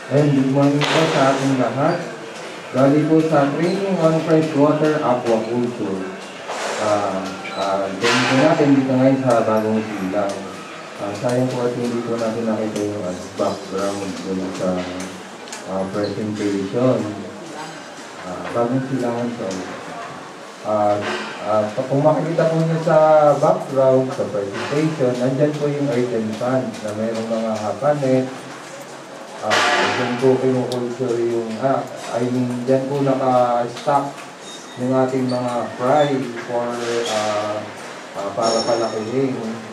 And good morning po sa ating lahat. Bali po sa training on freshwater aquaculture. Ganyan po natin dito ngayon sa bagong silang. Sayang po at hindi po natin nakita yung background dun sa presentation. Bagong silangan po. Kung makikita po niyo sa background, sa presentation, nandyan po yung earthen pan na mayroong mga hapanet. Diyan po kinukulture yung, diyan po naka-stock yung ating mga fry for, para palakihin.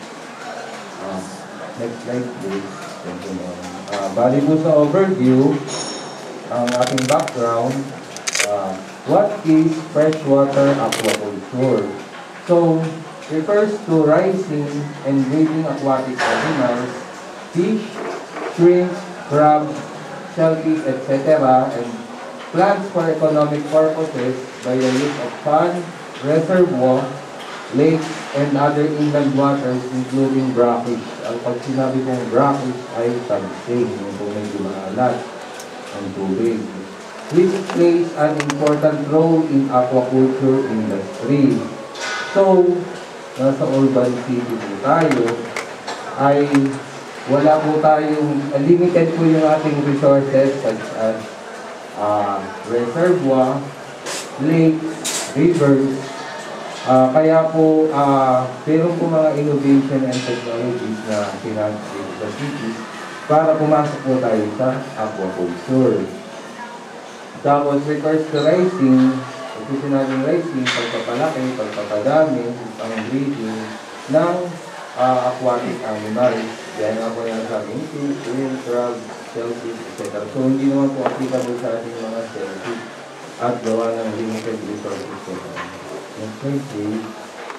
Next slide please. Bali po sa overview, ang ating background, what is freshwater aquaculture? So, refers to raising and breeding aquatic animals, fish, shrimp, crab, shellfish, etc. and plants for economic purposes by the use of pond, reservoir, lakes, and other inland waters including brackish. Pag sinabi kong brackish ay tagsig, yung kung medyo maalat ang tubig, which plays an important role in aquaculture industry. So, nasa urban city po tayo, ay wala po tayong, limited po yung ating resources such as reservoir, lakes, rivers. Kaya po, meron po mga innovation and technologies na pinag-create sa cities para pumasok po tayo sa aquaculture. Tapos refers to raising, ito sinabing raising, pagpapalaki, pagpapadami, pang-breeding ng aquatic animals. Yan nga po yung sabing fish, shrimp, crab, shellfish, etc. So, hindi naman po applicable sa ating mga shellfish at gawa ng limited resources. Next slide, please.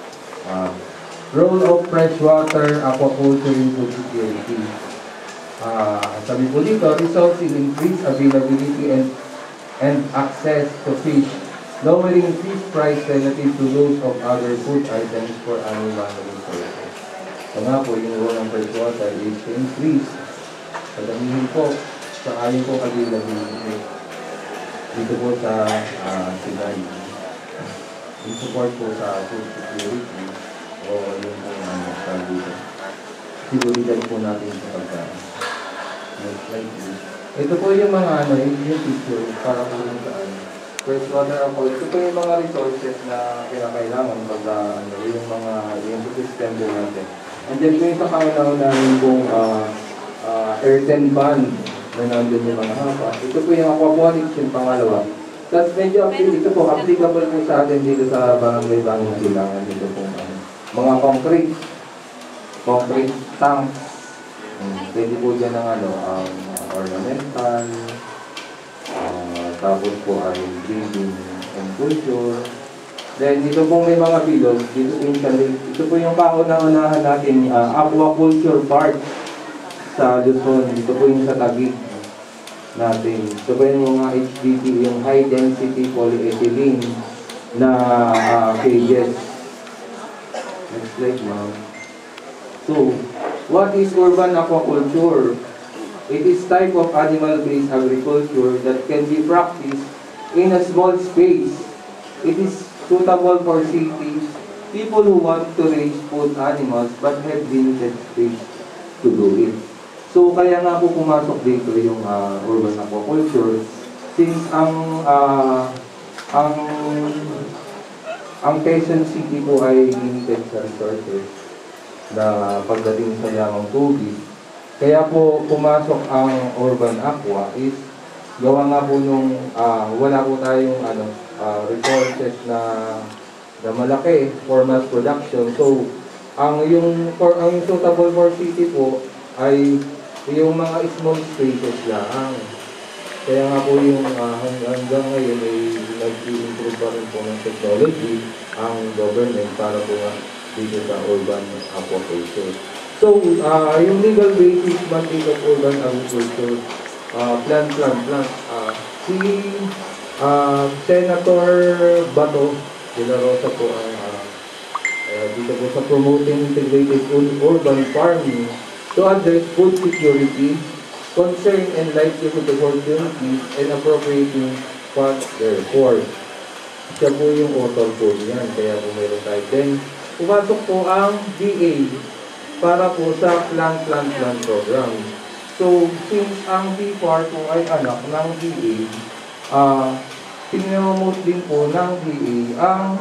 Role of freshwater aquaculture in food security. Sabi po dito, results in increased availability and access to fish, lowering fish price relative to those of other food items for animal resources. So nga po, yung role ng freshwater is to increase, padamihin po, sa ayon po availability dito po sa Sinay. Yung support po sa food security o yung po sa dito. Siguridad po natin sa pagkain. Next slide please. Ito po yung mga yung picture para po yung saan. Freshwater ako. Ito po yung mga resources na kinakailangan pag yung system po natin. Andiyan po yung sa kauna-unahin pong earthen pan na nandun yung mga hapa. Ito po yung aquaponics yung pangalawa. Tapos medyo ito po, applicable po sa atin dito sa barangay-bangong silangan dito po. Mga concrete tanks. Pwede po dyan ng ornamental. Tapos po ay breeding and culture. Then, dito po may mga bilog. Ito po yung kauna-unahan natin, aquaculture park sa Luzon. Dito po yung sa Taguig natin. Ito po yung mga HDP, yung high density polyethylene na cages. Next slide, ma'am. So, what is urban aquaculture? It is type of animal-based agriculture that can be practiced in a small space. It is suitable for cities, people who want to raise food animals but have limited space to do it. So, kaya nga po pumasok dito yung urban aquaculture since ang Quezon City po ay limited sa resources na pagdating sa yamang tubig. Kaya po pumasok ang urban aqua is gawa nga po nung wala po tayong resources na malaki for mass production. So, ang suitable for city po ay yung mga small spaces lang. Kaya nga po yung hanggang ngayon ay nag-i-improve pa rin po ng technology ang government para po dito sa urban aquaculture. So, yung legal basis mandate of urban agriculture, plant. Si Senator Bato de la Rosa po dito po sa promoting integrated urban farming to address food security concern and livelihood opportunities and appropriating funds therefore. Siya po yung author po niyan, kaya po meron tayo. Then, pumasok po ang DA para po sa plan program. So, since ang PFAR po ay anak ng DA, pinromote din po ng DA ang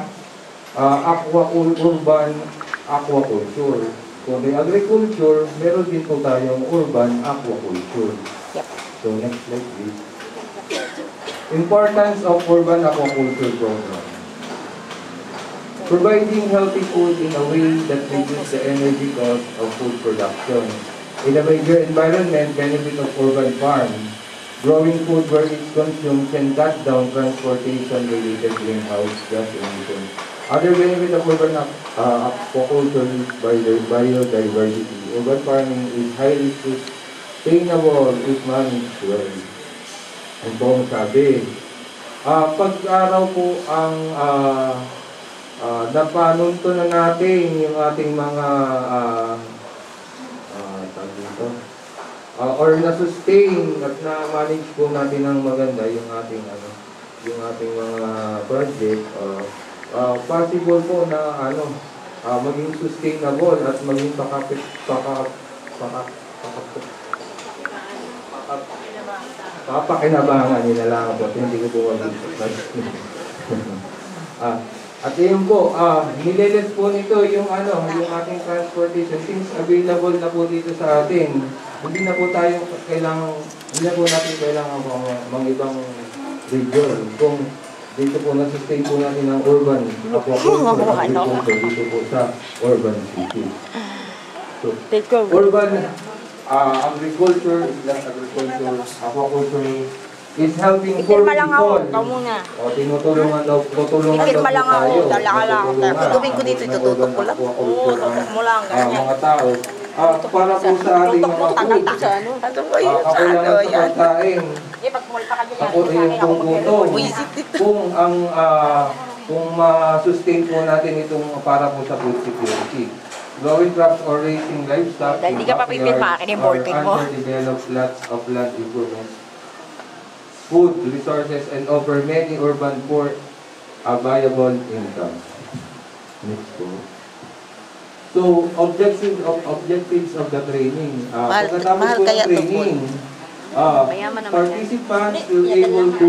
urban aquaculture. So, may agriculture, meron din po tayong urban aquaculture. Yep. So, next slide please. Importance of urban aquaculture program. Providing healthy food in a way that reduces the energy cost of food production. In a major environment, benefit of urban farm. Growing food where it's consumed can cut down transportation-related greenhouse gas emissions. Other benefit of urban aquaculture is biodiversity. Urban farming is highly sustainable if managed well. Ang po ang sabi. Pag-araw po ang napanunto na natin yung ating mga or na-sustain at na-manage po natin ng maganda yung ating mga project. Possible po na maging sustainable at maging papakinabangan nila lang po. Hindi ko po at yun po, nileles po nito yung ating transportation since available na po dito sa atin. Hindi na po natin kailangan mga ibang region. Kung dito po na-sustain po natin ang urban aquaculture dito po sa urban city. So, urban agriculture is not agriculture, aquaculture is helping poor people. O, tutulungan daw po tayo. Dala ka lang. Gawin ko dito, itututok ko lang. Oo, tutok mo lang. Mga tao. Para po sa ating mga food. Ako lang ang pagkain. Ako yung tungkutong. Kung ma-sustain po natin itong para po sa food security. Growing crops or raising livestock in backyards or underdeveloped lots of land improvements, food resources, and offer many urban poor a viable income. Next po. So, objectives of the training. Pagkatapos po ng training, participants will able to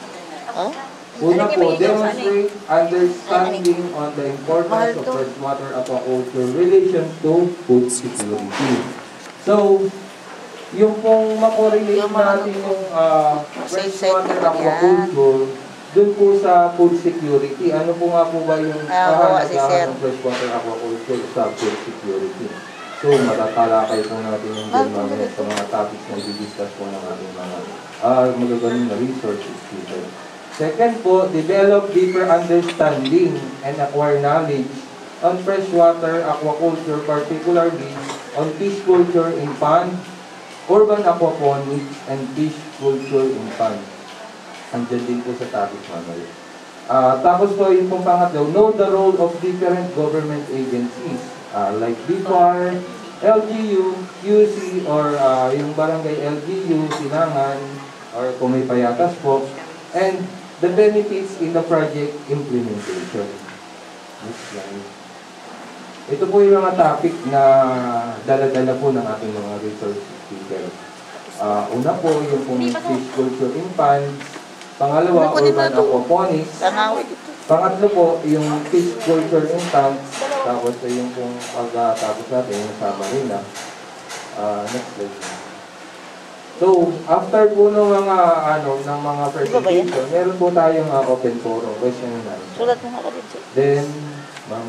una po, demonstrate understanding on the importance of freshwater aquaculture relation to food security. So, yung pong makorelate natin yung freshwater aquaculture dun po sa food security. Ano po nga po ba yung kahalagahan ng freshwater aquaculture sa food security? So, matatalakay po natin yung mamaya sa mga topics na i-discuss po ng ating mga magagaling na resources dito. Second po, develop deeper understanding and acquire knowledge on freshwater aquaculture, particularly on fish culture in pond, urban aquaponics, and fish culture in pond. Andiyan din po sa topic mamaya. Tapos po yung pong pangatlo, know the role of different government agencies like BIFAR, LGU, QC, or yung barangay LGU, Sinangan, or kung may payatas po, and the benefits in the project implementation. Next slide. Ito po yung mga topic na dala-dala po ng ating mga resource speaker. Una po yung pong fish culture in pond. Pangalawa, urban aquaponics. Pangatlo po, yung fish culture in tanks. Tapos yung pong pagkatapos natin, yung sa marina. Next slide. So, after po ng mga presentation, meron po tayong open forum, question and answer. Then, ma'am,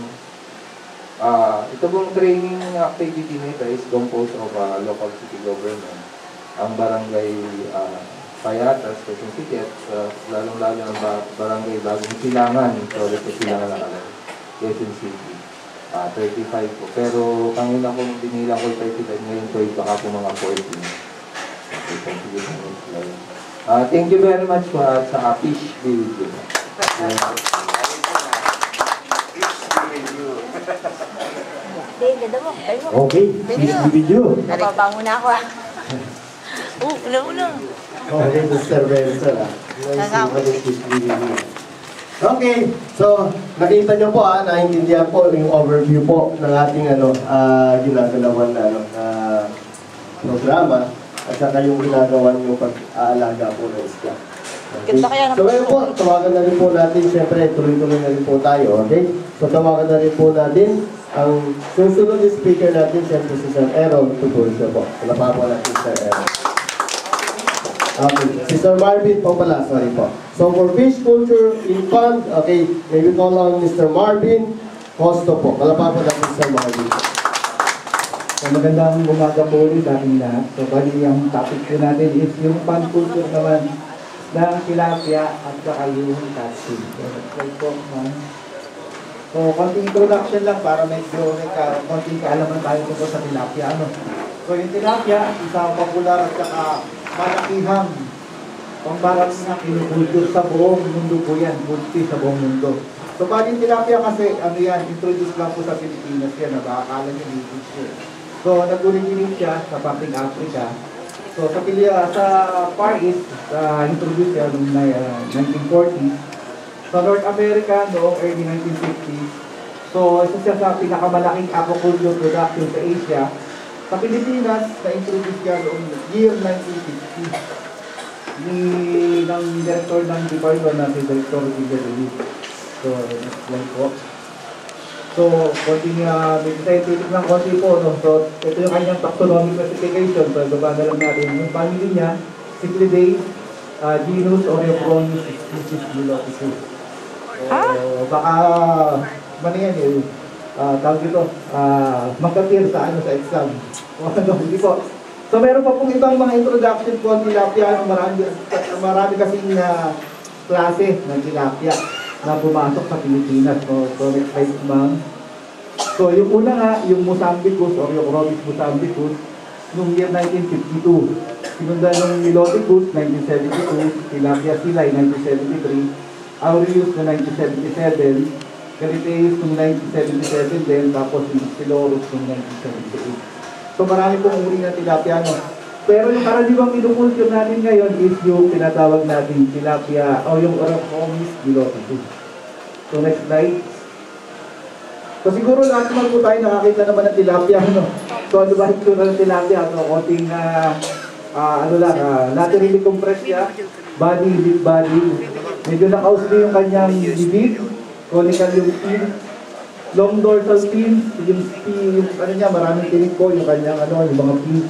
ito pong training activity nito is composed of local city government, ang barangay Payatas, Quezon City, at lalong-lalo ang barangay Bagong Silangan, so ito Silangan na kalay, Quezon City. 35 po. Pero kanina kong binilang ko 35, ngayon po baka po mga 14. Thank you very much po sa fish video. Okay, fish video. Napabango na ako Oh, una. Okay, Mr. Benson. Okay, so nakita nyo po naintindihan po yung overview po ng ating ginagalawan na programa at saka yung ginagawan yung pag-aalaga po ng isla. Okay. So ngayon po, tawagan na rin po natin, siyempre tuloy-tuloy na rin po tayo, okay? So tawagan na rin po natin ang susunod na speaker natin, siyempre si Sir Errol Tutursio po. Wala po natin Sir Errol. Okay, si Sir Marvin po pala, sorry po. So for Fish Culture in Pond, okay, may we call on Mr. Marvin Costo po. Wala po natin Sir Marvin. So magandang umaga po ulit ating lahat. So bali ang topic po natin is yung pond culture naman ng tilapia at saka yung catfish. So let's po, ma'am. So konting introduction lang para medyo konting kaalaman tayo tungkol sa tilapia. So yung tilapia, isang popular at saka malakihang pambaras na kinukulture sa buong mundo po yan. Multi sa buong mundo. So bali yung tilapia kasi introduce lang po sa Pilipinas yan. Nakakala nyo native siya. So, nag-originate siya sa Pamping, Africa. So, sa Far East, introduced siya noong 1940s. Sa North America, noong early 1950s. So, isa siya sa pinakamalaking aquaculture production sa Asia. Sa Pilipinas, na-introduce siya noong year 1950. Ng director ng department na si Director Tiberio. So, next slide po. So, konting scientific ng konti po, no? So, ito yung kanyang taxonomic classification. So, baba na lang natin. Yung family niya, Cichlidae, genus Oreochromis species Niloticus. So, baka, yan tawag dito, magka-clear sa exam. Hindi po. So, meron pa pong ibang mga introduction po ang tilapia. Marami kasing klase ng tilapia na pumasok sa Pilipinas. So next slide, ma'am. So, yung una nga, yung Mozambicus or yung Oreochromis Mozambicus, noong year 1952. Sinundan ng Niloticus, 1972, Tilapia Silay, 1973, Aureus na 1977, Cariteus noong 1977 din, tapos yung Silorus noong 1978. So, marami pong uri ng tilapia, no? Pero yung karaniwang inukulture natin ngayon is yung tinatawag natin tilapia o yung Oreochromis Niloticus. So next slide. So siguro lahat naman po tayo nakakita naman ng tilapia, no? So ano ba ito ng tilapia? So konting laterally compressed siya, big body. Medyo nakausli yung kanyang bibig, conical yung fin, long dorsal fin, yung maraming tinig po, yung kanyang yung mga fins,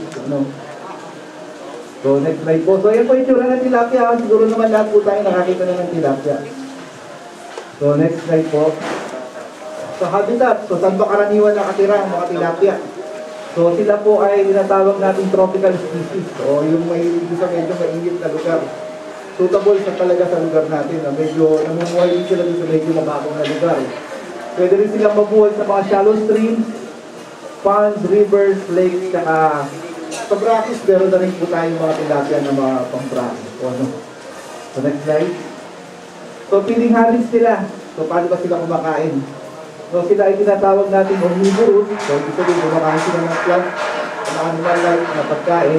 So, next slide po. So, yan po yung tsura ng tilapia. Siguro naman lahat po tayo nakakita na ng tilapia. So, next slide po. So, habitat. So, saan ba karaniwan nakatira ang mga tilapia? So, sila po ay tinatawag natin tropical species. So, yung may sa medyo mainit na lugar. Suitable sa talaga sa lugar natin. Medyo namumuhay din sila sa medyo mababang na lugar. Pwede rin silang mabuhay sa mga shallow streams, ponds, rivers, lakes, saka sa brackish, pero na rin po tayo mga tilapia na mga pang-brackish. So, next slide. So, feeding habits sila. So, paano ba sila kumakain? So, sila ay tinatawag natin omnivorous. So, ibig sabihin, kumakain sila ng plant, ng animal-like na pagkain.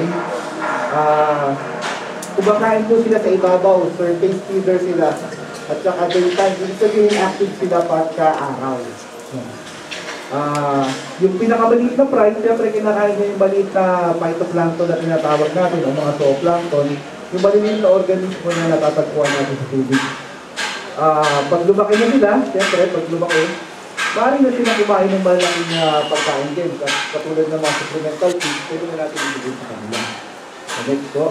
Kumakain po sila sa ibabaw. Surface feeder sila. At saka daytime, ibig sabihin, active sila pagka-araw. Yung pinakamaliit na fry, siyempre kinakain niya yung maliit na phytoplankton na tinatawag natin, o mga zooplankton, yung maliit na organismo na natatagpuan natin sa tubig. Pag lumaki na sila, siyempre, pag lumaki, maaari na sila kumain ng malaking pagkain din. Katulad ng mga supplemental feed, pwede na natin ibigay sa kanila. So, next po.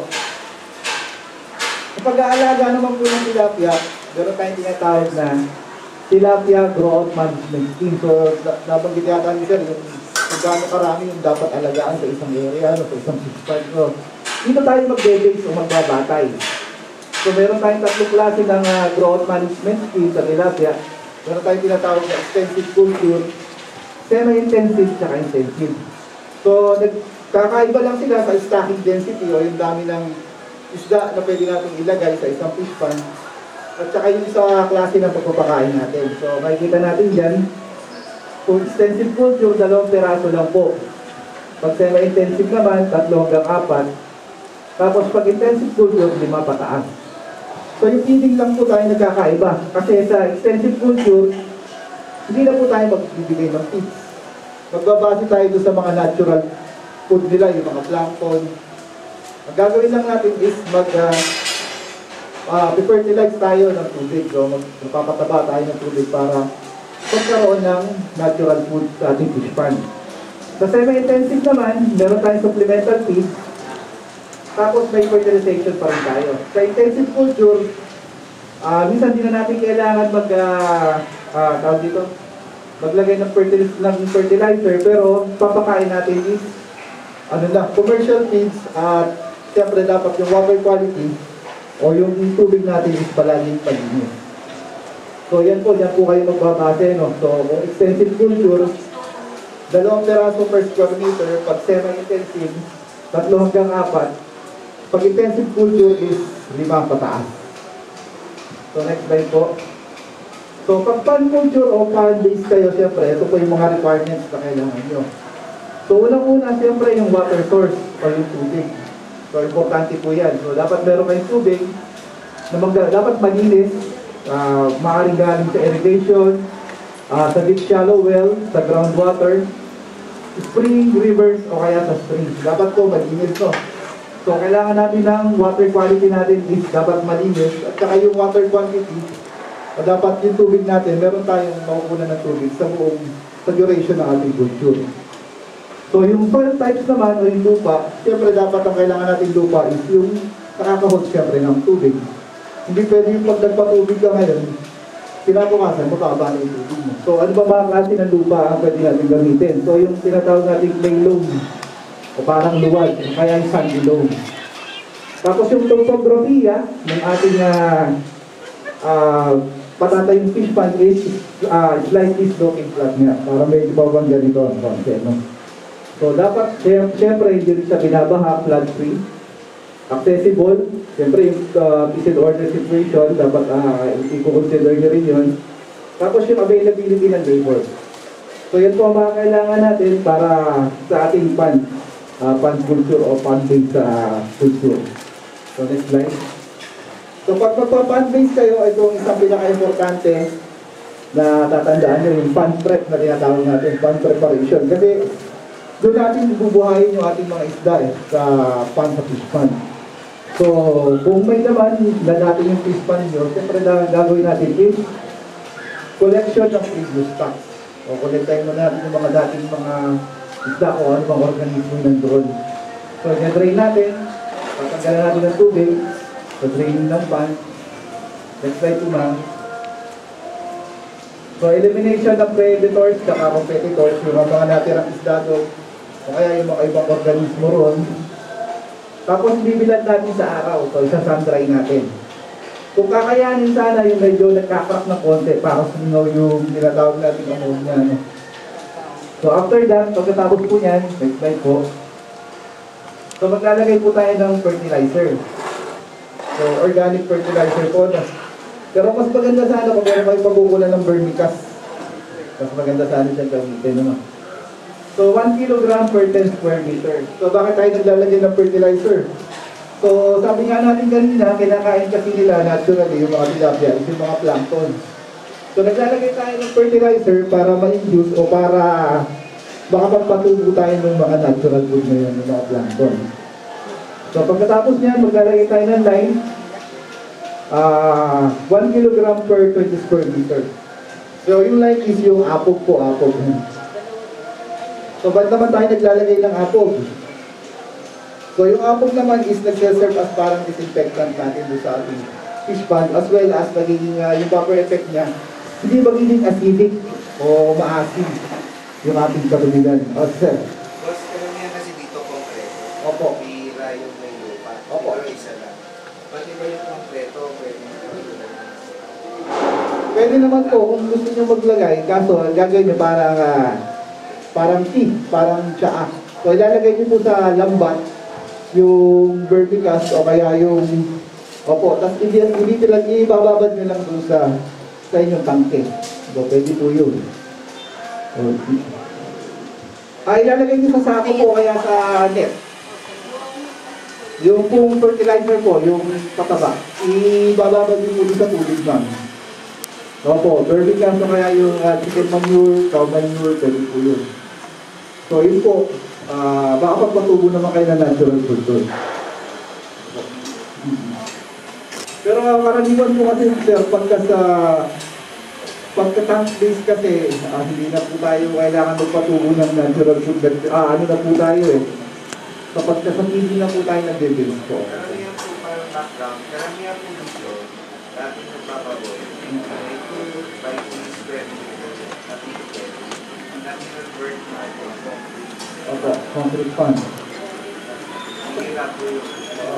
Sa pag-aalaga naman po ng tilapia, meron tayong tinatawag na tilapia grow-out management scheme. So, nabanggit yata ni Sir, yung kung gaano karami yung dapat alagaan sa isang area, sa isang fish pond. So, dito tayo mag-base o magbabatay. So, meron tayong tatlong klase ng grow-out management scheme sa tilapia. Meron tayong tinatawag na extensive culture, semi-intensive, saka intensive. So, kakaiba lang sila sa stocking density o yung dami ng isda na pwede natin ilagay sa isang fish pond. At saka yung sa klase ng pagpapakain natin. So, makikita natin dyan, kung extensive culture, 2 piraso lang po. Pag semi-intensive naman, 3 hanggang 4. Tapos pag intensive culture, 5 pataas. So yung feeding lang po tayo nagkakaiba. Kasi sa extensive culture, hindi na po tayo magbibigay ng feeds. Magbabase tayo doon sa mga natural food nila, yung mga plankton. Ang gagawin lang natin is fertilize tayo ng tubig. So magpapataba tayo ng tubig para pagkaroon ng natural food sa ating fish pond. Sa semi-intensive naman, meron tayong supplemental feed. Tapos may fertilization pa rin tayo. Sa intensive culture, minsan din na natin kailangan maglagay ng fertilizer, pero papakain natin is commercial feeds at siyempre dapat yung water quality o yung tubig natin is palaging palinis. So yan po kayo magbabase, no? So kung extensive culture, 2 peraso per square meter, pag semi-intensive, 3 hanggang 4. Pag intensive culture is 5 pataas. So next slide po. So pag pan culture o pan based kayo, siyempre, ito po yung mga requirements na kailangan nyo. So unang-una, siyempre yung water source o yung tubig. So importante po yan. So dapat meron kayong tubig na dapat malinis, maaaring galing sa irrigation, sa deep shallow well, sa groundwater, spring, rivers, o kaya sa springs. Dapat po malinis to. So, kailangan natin ng water quality natin is dapat malinis. At saka yung water quantity, dapat yung tubig natin, meron tayong makukunan ng tubig sa duration ng ating culture. So, yung soil types naman, o yung lupa, siyempre dapat ang kailangan natin lupa is yung nakakahod siyempre ng tubig. Hindi pwede yung pag nagpatubig ka ngayon, kinabukasan, makakaba na yung tubig mo. So, ano ba mga klase ng lupa ang pwede natin gamitin? So, yung tinatawag natin clay loam, o parang luwag, kaya yung sandy loam. Tapos yung topography ng ating patatayong fish pond is slightly sloping flat nga, para medyo bawang ganito ang konti, no? So dapat, siyempre hindi rin siya binabaha, flood free, accessible, siyempre yung visit order situation, dapat i-consider nyo rin yun. Tapos yung availability ng labor. So yan po ang mga kailangan natin para sa ating pond. Pond culture o pond-based culture. So next slide. So pag magpa-pond-based kayo, itong isang pinaka-importante na tatandaan nyo yung pond prep na tinatawag natin, pond preparation. Kasi doon natin bubuhayin yung ating mga isda sa pond, sa fish pond. So kung may naman na natin yung fish pond nyo, siyempre na gagawin natin is collection ng previous stocks. O collectayin mo natin yung mga dating mga isda o ano bang organismo nandoon. So, i-drain natin, tatanggalan natin ng tubig, so draining ng pan. Next slide po ma'am. So, elimination ng predators at competitors, yung mga natirang isda doon, o kaya yung mga ibang organismo ron. Tapos, bibilad natin sa araw, so isa-sun-dry natin. Kung kakayanin sana yung medyo nagkakrak ng konti para sumingaw yung tinatawag natin ammonia, no? So after that, pagkatapos po yan, next slide po. So maglalagay po tayo ng fertilizer. So organic fertilizer po. Pero mas maganda sana kung meron kayo pagkukunan ng vermicast. Mas maganda sana siya gamitin naman. So 1 kilogram per 10 square meter. So bakit tayo naglalagay ng fertilizer? So sabi nga natin kanina, kinakain kasi nila naturally yung mga tilapia, yung mga plankton. So naglalagay tayo ng fertilizer para ma-induce o para makapagpatubo tayo ng mga natural food na yun, ng mga plankton. So pagkatapos niyan, maglalagay tayo ng line, 1 kilogram per 20 square meter. So yung line is yung apog po, apog. So ba't naman tayo naglalagay ng apog? So yung apog naman is nag-serve as parang disinfectant natin doon sa ating fish pond, as well as nagiging yung buffer effect niya, hindi magiging acidic o maasim yung ating katubigan. O, sir. Boss, karamihan kasi dito konkreto. Opo. Bira yung may lupa. Opo. Pero isa lang. Pati ba yung konkreto, pwede nyo Pwede naman po kung gusto nyo maglagay, kaso gagawin nyo parang tea, parang tsaa. So ilalagay nyo po sa lambat yung vermicast o kaya yung tapos ibababad nyo lang doon sa inyong tangke. So, pwede po yun. Ilalagay nyo sa sako po kaya sa net. Yung pong fertilizer po, yung pataba, ibababad din po sa tubig ma'am. Opo, vermicast o kaya yung chicken manure, cow manure, pwede po yun. So yun po, baka pagpatubo naman kayo ng natural food doon. Pero karaniwan po kasi sir, pagka tank base kasi, hindi na po tayo kailangan magpatubo ng natural food. Ano na po tayo eh. Kapag sa hindi na po tayo nag-base po. Karamihan po parang background, karamihan po dito, dati nagpapaboy. May 2 by 3 square meters at ticket. Ang dami ng bird na ito, concrete. Opo, concrete pan. Hirap po yung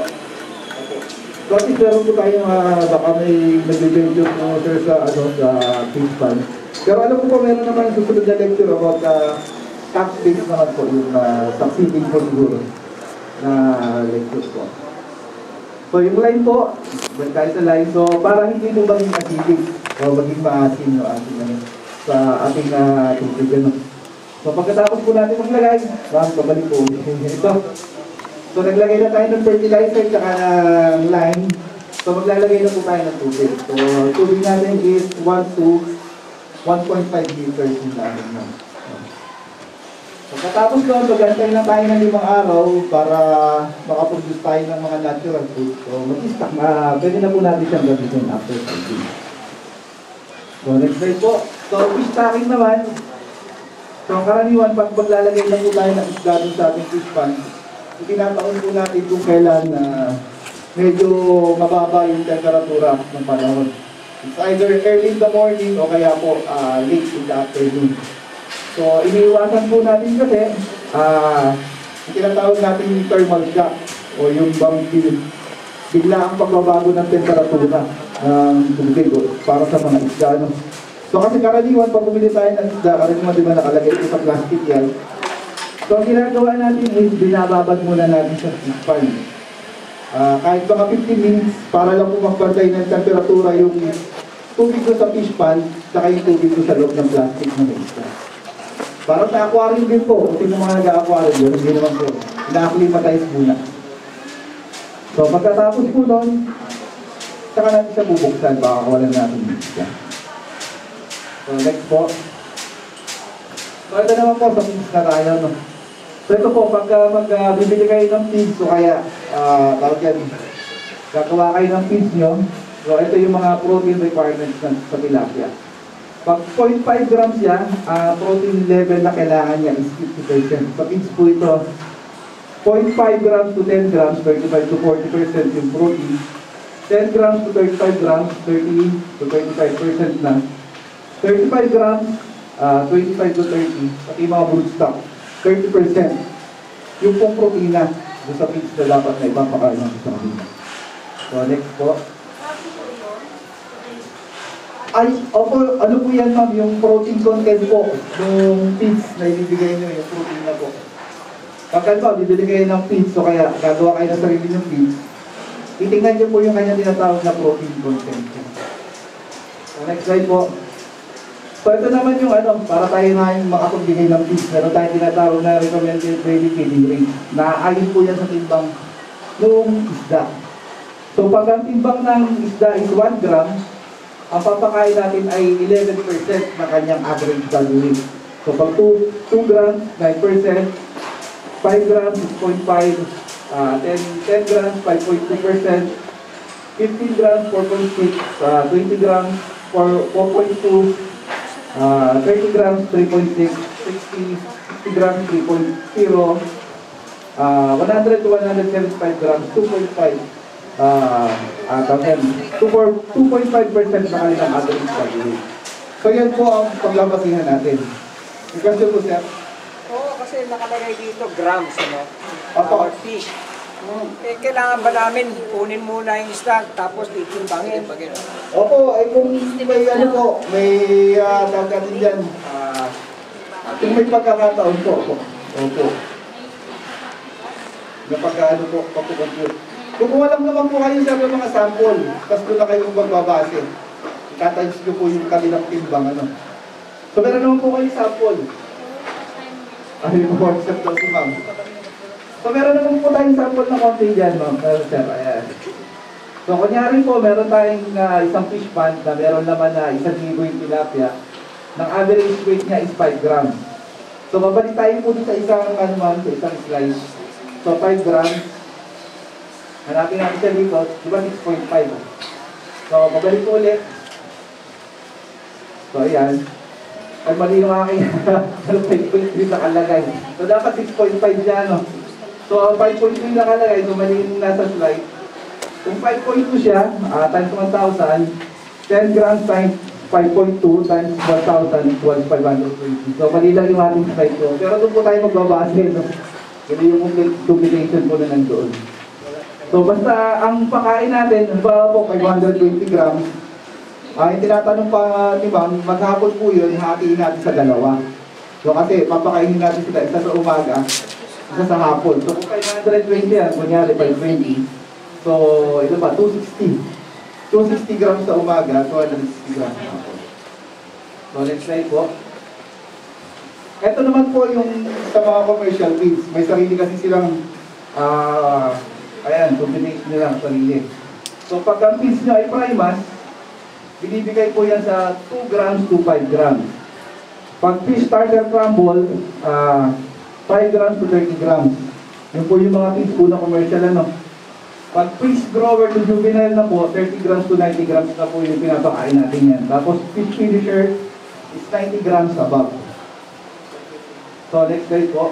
Kasi meron po tayo baka may nag-venture po sir sa fish pan. Pero alam ko po meron naman susunod na lecture about tax base naman po yung succeeding po siguro na lecture po. So yung line po, balik tayo sa line. So para hindi po maging acidic o maging maasin yung ating sa ating tubig. So pagkatapos po natin maglagay, pabalik po ito. So naglagay na tayo ng fertilizer tsaka ng lime. So maglalagay na po tayo ng tubig. So tubig natin is 1 to 1.5 liters yung natin na. Pagkatapos doon, magantay na tayo ng 5 araw para makaproduce tayo ng mga natural food. So mag-stock na, pwede na po natin siyang gamitin after 5 days. So next slide po. So fish stocking naman. So karaniwan, pag maglalagay na po tayo ng isda dun sa ating fish pan, tinataon po natin kung kailan medyo mababa yung temperatura ng panahon. It's either early in the morning o kaya po late in the afternoon. So iniiwasan po natin kasi tinatawag natin yung thermal shock o yung bigla ang pagbabago ng temperatura ng tubig para sa mga isda. So kasi karaniwan pag bumili tayo ng isda, karaniwan di ba nakalagay ito sa plastic yan. So, ang ginagawa natin is binababad muna natin sa fish pan. Kahit mga 15 minutes para lang po magpantay ng temperatura yung tubig ko sa fish pan saka yung tubig ko sa loob ng plastic na may isda. Para sa aquarium din po, kung sino mga nag-aquarium yun, hindi naman po, ina-acclimatize muna. So, pagkatapos po doon, saka natin siya bubuksan, baka kawalan natin yung isda. So, next po. So, ito naman po, sa fish na tayo, no? So ito po, pagka magbibili kayo ng feeds, so kaya, tawag yan, gagawa kayo ng feeds nyo, so ito yung mga protein requirements sa tilapia. Pag 0.5 grams yan, protein level na kailangan niya is 50%. Sa feeds po ito, 0.5 grams to 10 grams, 35 to 40% yung protein. 10 grams to 35 grams, 30 to 25% na. 35 grams, 25 to 30, pati mga broodstock. 30% yung pong protina doon sa feeds na dapat na ibang pakain natin sa kanila. So next po. Ay, opo, ano po yan ma'am, yung protein content po yung feeds na ibibigay nyo, yung protein na po. Pagka po, bibili kayo ng feeds, so kaya gagawa kayo ng sarili ng feeds, titingnan nyo po yung kanya tinatawag na protein content. So next slide po. So ito naman yung para tayo na yung makapagbigay ng feeds. Meron tayong tinatawag na recommended daily feeding rate. Naayon po yan sa timbang ng isda. So pag ang timbang ng isda is 1 gram, ang papakain natin ay 11% na kanyang average value rate. So pag 2 grams, 9%, 5 grams, 6.5, 10 grams, 5.2%, 15 grams, 4.6, 20 grams, 4.2, 30 grams, 3.6, 60 grams, 3.0, 100 to 175 grams, 2.5, 2.5% na kanilang average value. So yan po ang paglabasihan natin. Yung question po, sir? Oo, kasi nakalagay dito grams, ano? Opo. Fish. Eh, kailangan ba namin kunin muna yung stock tapos titimbangin? Opo, ay kung may po, may tawag natin dyan, kung may pagkakataon po, opo. Na pagkaano po, pagkukumpute. Kung alam naman po kayo sa mga sample, tapos doon na kayong magbabase, ikatimes nyo po yung kanilang timbang, So meron naman po kayo sample. Ano yung concept daw si ma'am? So meron naman po tayong sample na konti dyan, ma'am. Sir, ayan. So kunyari po, meron tayong isang fish pond na meron naman na 1,000 yung tilapia. Ng average weight niya is 5 grams. So babalik tayo po sa isang, sa isang slice. So 5 grams. Hanapin natin siya dito, di ba 6.5? So babalik po ulit. So ayan. Ay mali yung aking 5.3 nakalagay. So dapat 6.5 siya, no? So 5.3 nakalagay, so mali yung nasa slide. Kung 5.2 siya, times 1,000, 10 grams times 5.2 times 1,000 equals 520. So mali lang yung ating slide ko. Pero doon po tayo magbabase, no? Kasi yung duplication po na nandoon. So basta ang pakain natin, halimbawa po 520 grams, yung tinatanong pa ni ma'am, maghapon po yun, hatiin natin sa dalawa. So kasi papakainin natin sila, isa sa umaga, isa sa hapon. So kung 520 yan, kunyari 520, so ito ba, 260. 260 grams sa umaga, 260 grams sa hapon. So next slide po. Ito naman po yung sa mga commercial feeds. May sarili kasi silang, ayan, combination nilang sarili. So pag ang feeds nyo ay Primas, binibigay po yan sa 2 grams to 5 grams. Pag fish starter crumble, 5 grams to 30 grams. Yun po yung mga feeds po na commercial, ano. Pag fish grower to juvenile na po, 30 grams to 90 grams na po yung pinapakain natin yan. Tapos fish finisher is 90 grams above. So next slide po.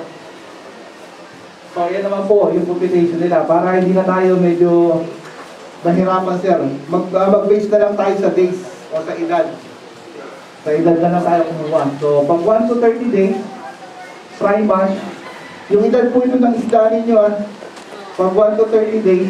So yan naman po yung computation nila. Para hindi na tayo medyo nahirapan, sir. Mag-base na lang tayo sa days o sa edad. Sa edad na lang tayo kumuha. So pag 1 to 30 days, fry mash. Yung edad po ito ng isda ninyo, pag 1 to 30 days,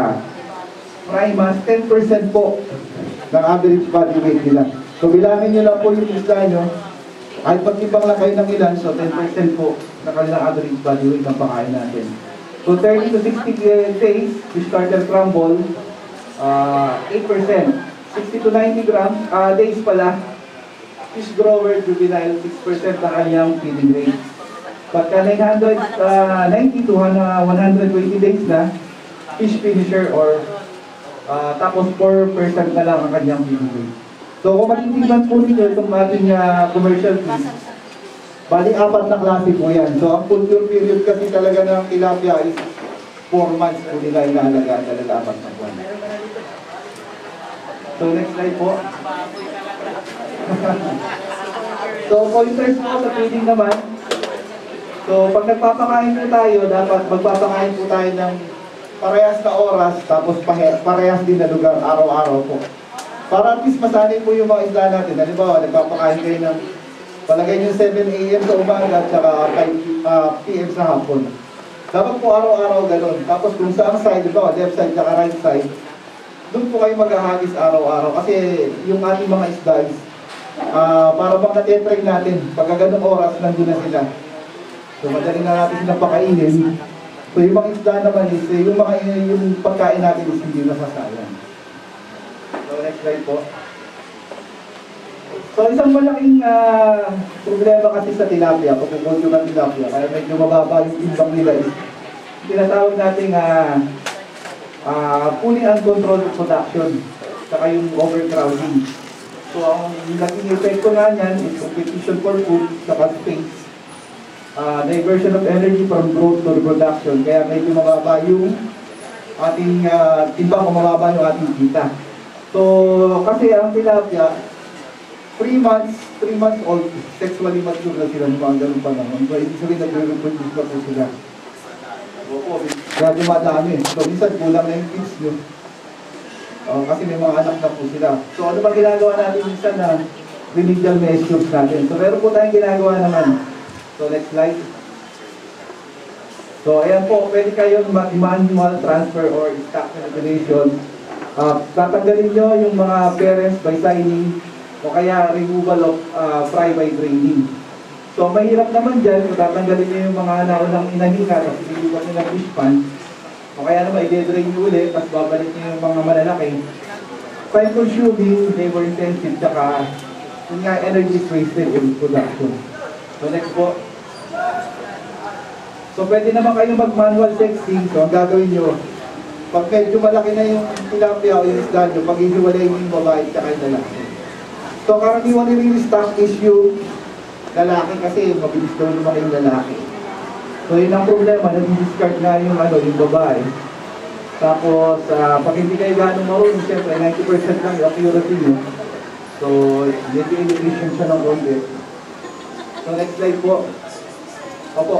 fry mash, 10% po ng average body weight nila. So bilangin nyo lang po yung isda nyo. Kahit pagtibang lang kayo ng ilan, so 10% po na kanilang average body weight ng pakain natin. So 30 to 60 days, fish starter crumble, 8%. 60 to 90 grams, days pala, fish grower juvenile, 6% na kanyang feeding rate. Pagka 90 to 120 days na, fish finisher or tapos 4% na lang ang kanyang feeding rate. So kung matitignan po ninyo itong ating commercial fees, bali 4 na klase po yan. So ang culture period kasi talaga ng tilapia is 4 months po nila inaalagaan, talaga 4 na buwan. So next slide po. So pointers po sa feeding naman. So pag nagpapakain po tayo, dapat magpapakain po tayo ng parehas na oras, tapos parehas din na lugar, araw-araw po. Para at least masanay po yung mga isla natin. Halimbawa, nagpapakain kayo ng palagay nyo 7 AM sa umaga at saka 5 PM sa hapon. Dapat po araw-araw ganun. Tapos kung saan side, halimbawa, left side at right side, doon po kayo maghahagis araw-araw. Kasi yung ating mga isda is para bang natetrain natin. Pagka ganung oras, nandun na sila. So madali na natin silang pakainin. So yung mga isda naman is, yung pagkain natin is hindi nasasayang. So next slide po. So isang malaking problema kasi sa tilapia, pagkukulto ng tilapia, kaya medyo mababa yung timbang nila is tinatawag natin fully uncontrolled production, saka yung overcrowding. So ang naging epekto nga niyan is competition for food, saka space, diversion of energy from growth to reproduction, kaya medyo mababa yung ating timbang o mababa yung ating kita. So kasi ang tilapia, 3 months old, sexually mature na sila ng mga ganun pa naman. So ibig sabihin nag-reproduce na po sila. Opo, kaya dumadami. So minsan kulang na yung kids nyo. Kasi may mga anak na po sila. So ano ba ginagawa natin minsan na remedial measures natin? So meron po tayong ginagawa naman. So next slide. So ayan po, pwede kayong manual transfer or stock manipulation. Tatanggalin nyo yung mga parents by signing o kaya removal of fry by draining. So mahirap naman dyan kung tatanggalin nyo yung mga naunang inahinga at silibukan nyo ng fish pond, o kaya naman i-drain nyo ulit at babalik nyo yung mga malalaki. Time consuming, labor intensive, tsaka yung energy wasted in production. So next po. So pwede naman kayo mag-manual sexing. So ang gagawin nyo, pag medyo malaki na yung tilapia o yung isda nyo, pag-ihiwalay yung babae at yung lalaki. So karaniwan nila yung stock is yung lalaki kasi mabilis daw lumaki yung lalaki. So yun ang problema, nag-discard nga yung, yung babae. Tapos pag hindi kayo gano'ng marunong, siyempre 90% lang yung accuracy nyo. So medyo inefficient siya ng konti. So next slide po. Opo.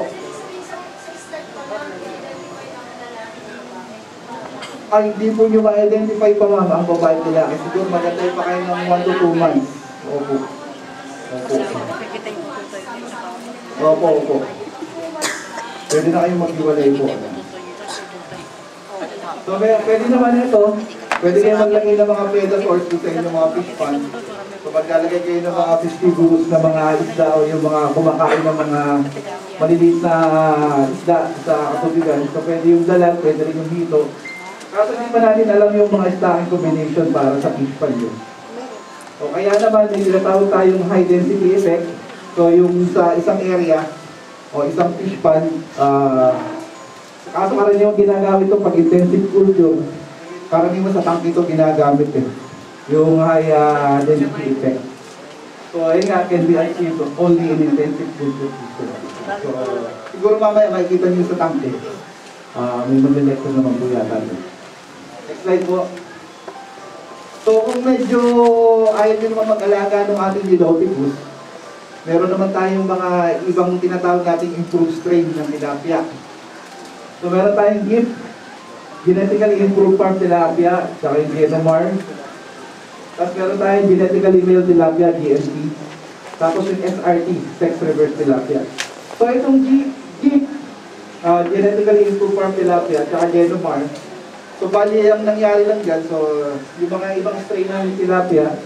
Ay, hindi po nyo ma-identify pa ma'am ang babae nila. Kasi siguro magantay pa kayo ng 1 to 2 months. Opo. Opo. Opo. Pwede na kayong maghiwalay po. So, pwede naman ito. Pwede kayo maglagay ng mga predators sa inyong mga fish pond. So, maglalagay kayo ng mga fishtables na mga isda o yung mga kumakain ng mga maliliit na isda sa katubigan. So, pwede yung dalag, pwede rin yung hito. Kaso hindi pa natin alam yung mga stocking combination para sa fish pond yun. So, kaya naman, may tinatawag tayong high density effect. So, yung sa isang area o isang fish pond, kaso karaniwan ginagamit ito pag intensive culture, karaniwan sa tank ito ginagamit yung high density effect. So, ayun nga, can be achieved only in intensive culture system. So, siguro mamaya makikita niyo sa tank may mag-lecture naman po yata. Next slide po. So kung medyo ayaw nyo naman mag-alaga ng ating Nilopicus, meron naman tayong mga ibang tinatawag nating improved strain ng tilapia. So meron tayong GIF, genetically improved farm tilapia, saka yung Genomar. Tapos meron tayong genetically male tilapia, GMT. Tapos yung SRT, sex reverse tilapia. So itong GIF, genetically improved farm tilapia, saka Genomar. So bali ang nangyari lang dyan, so yung mga ibang strain ng tilapia,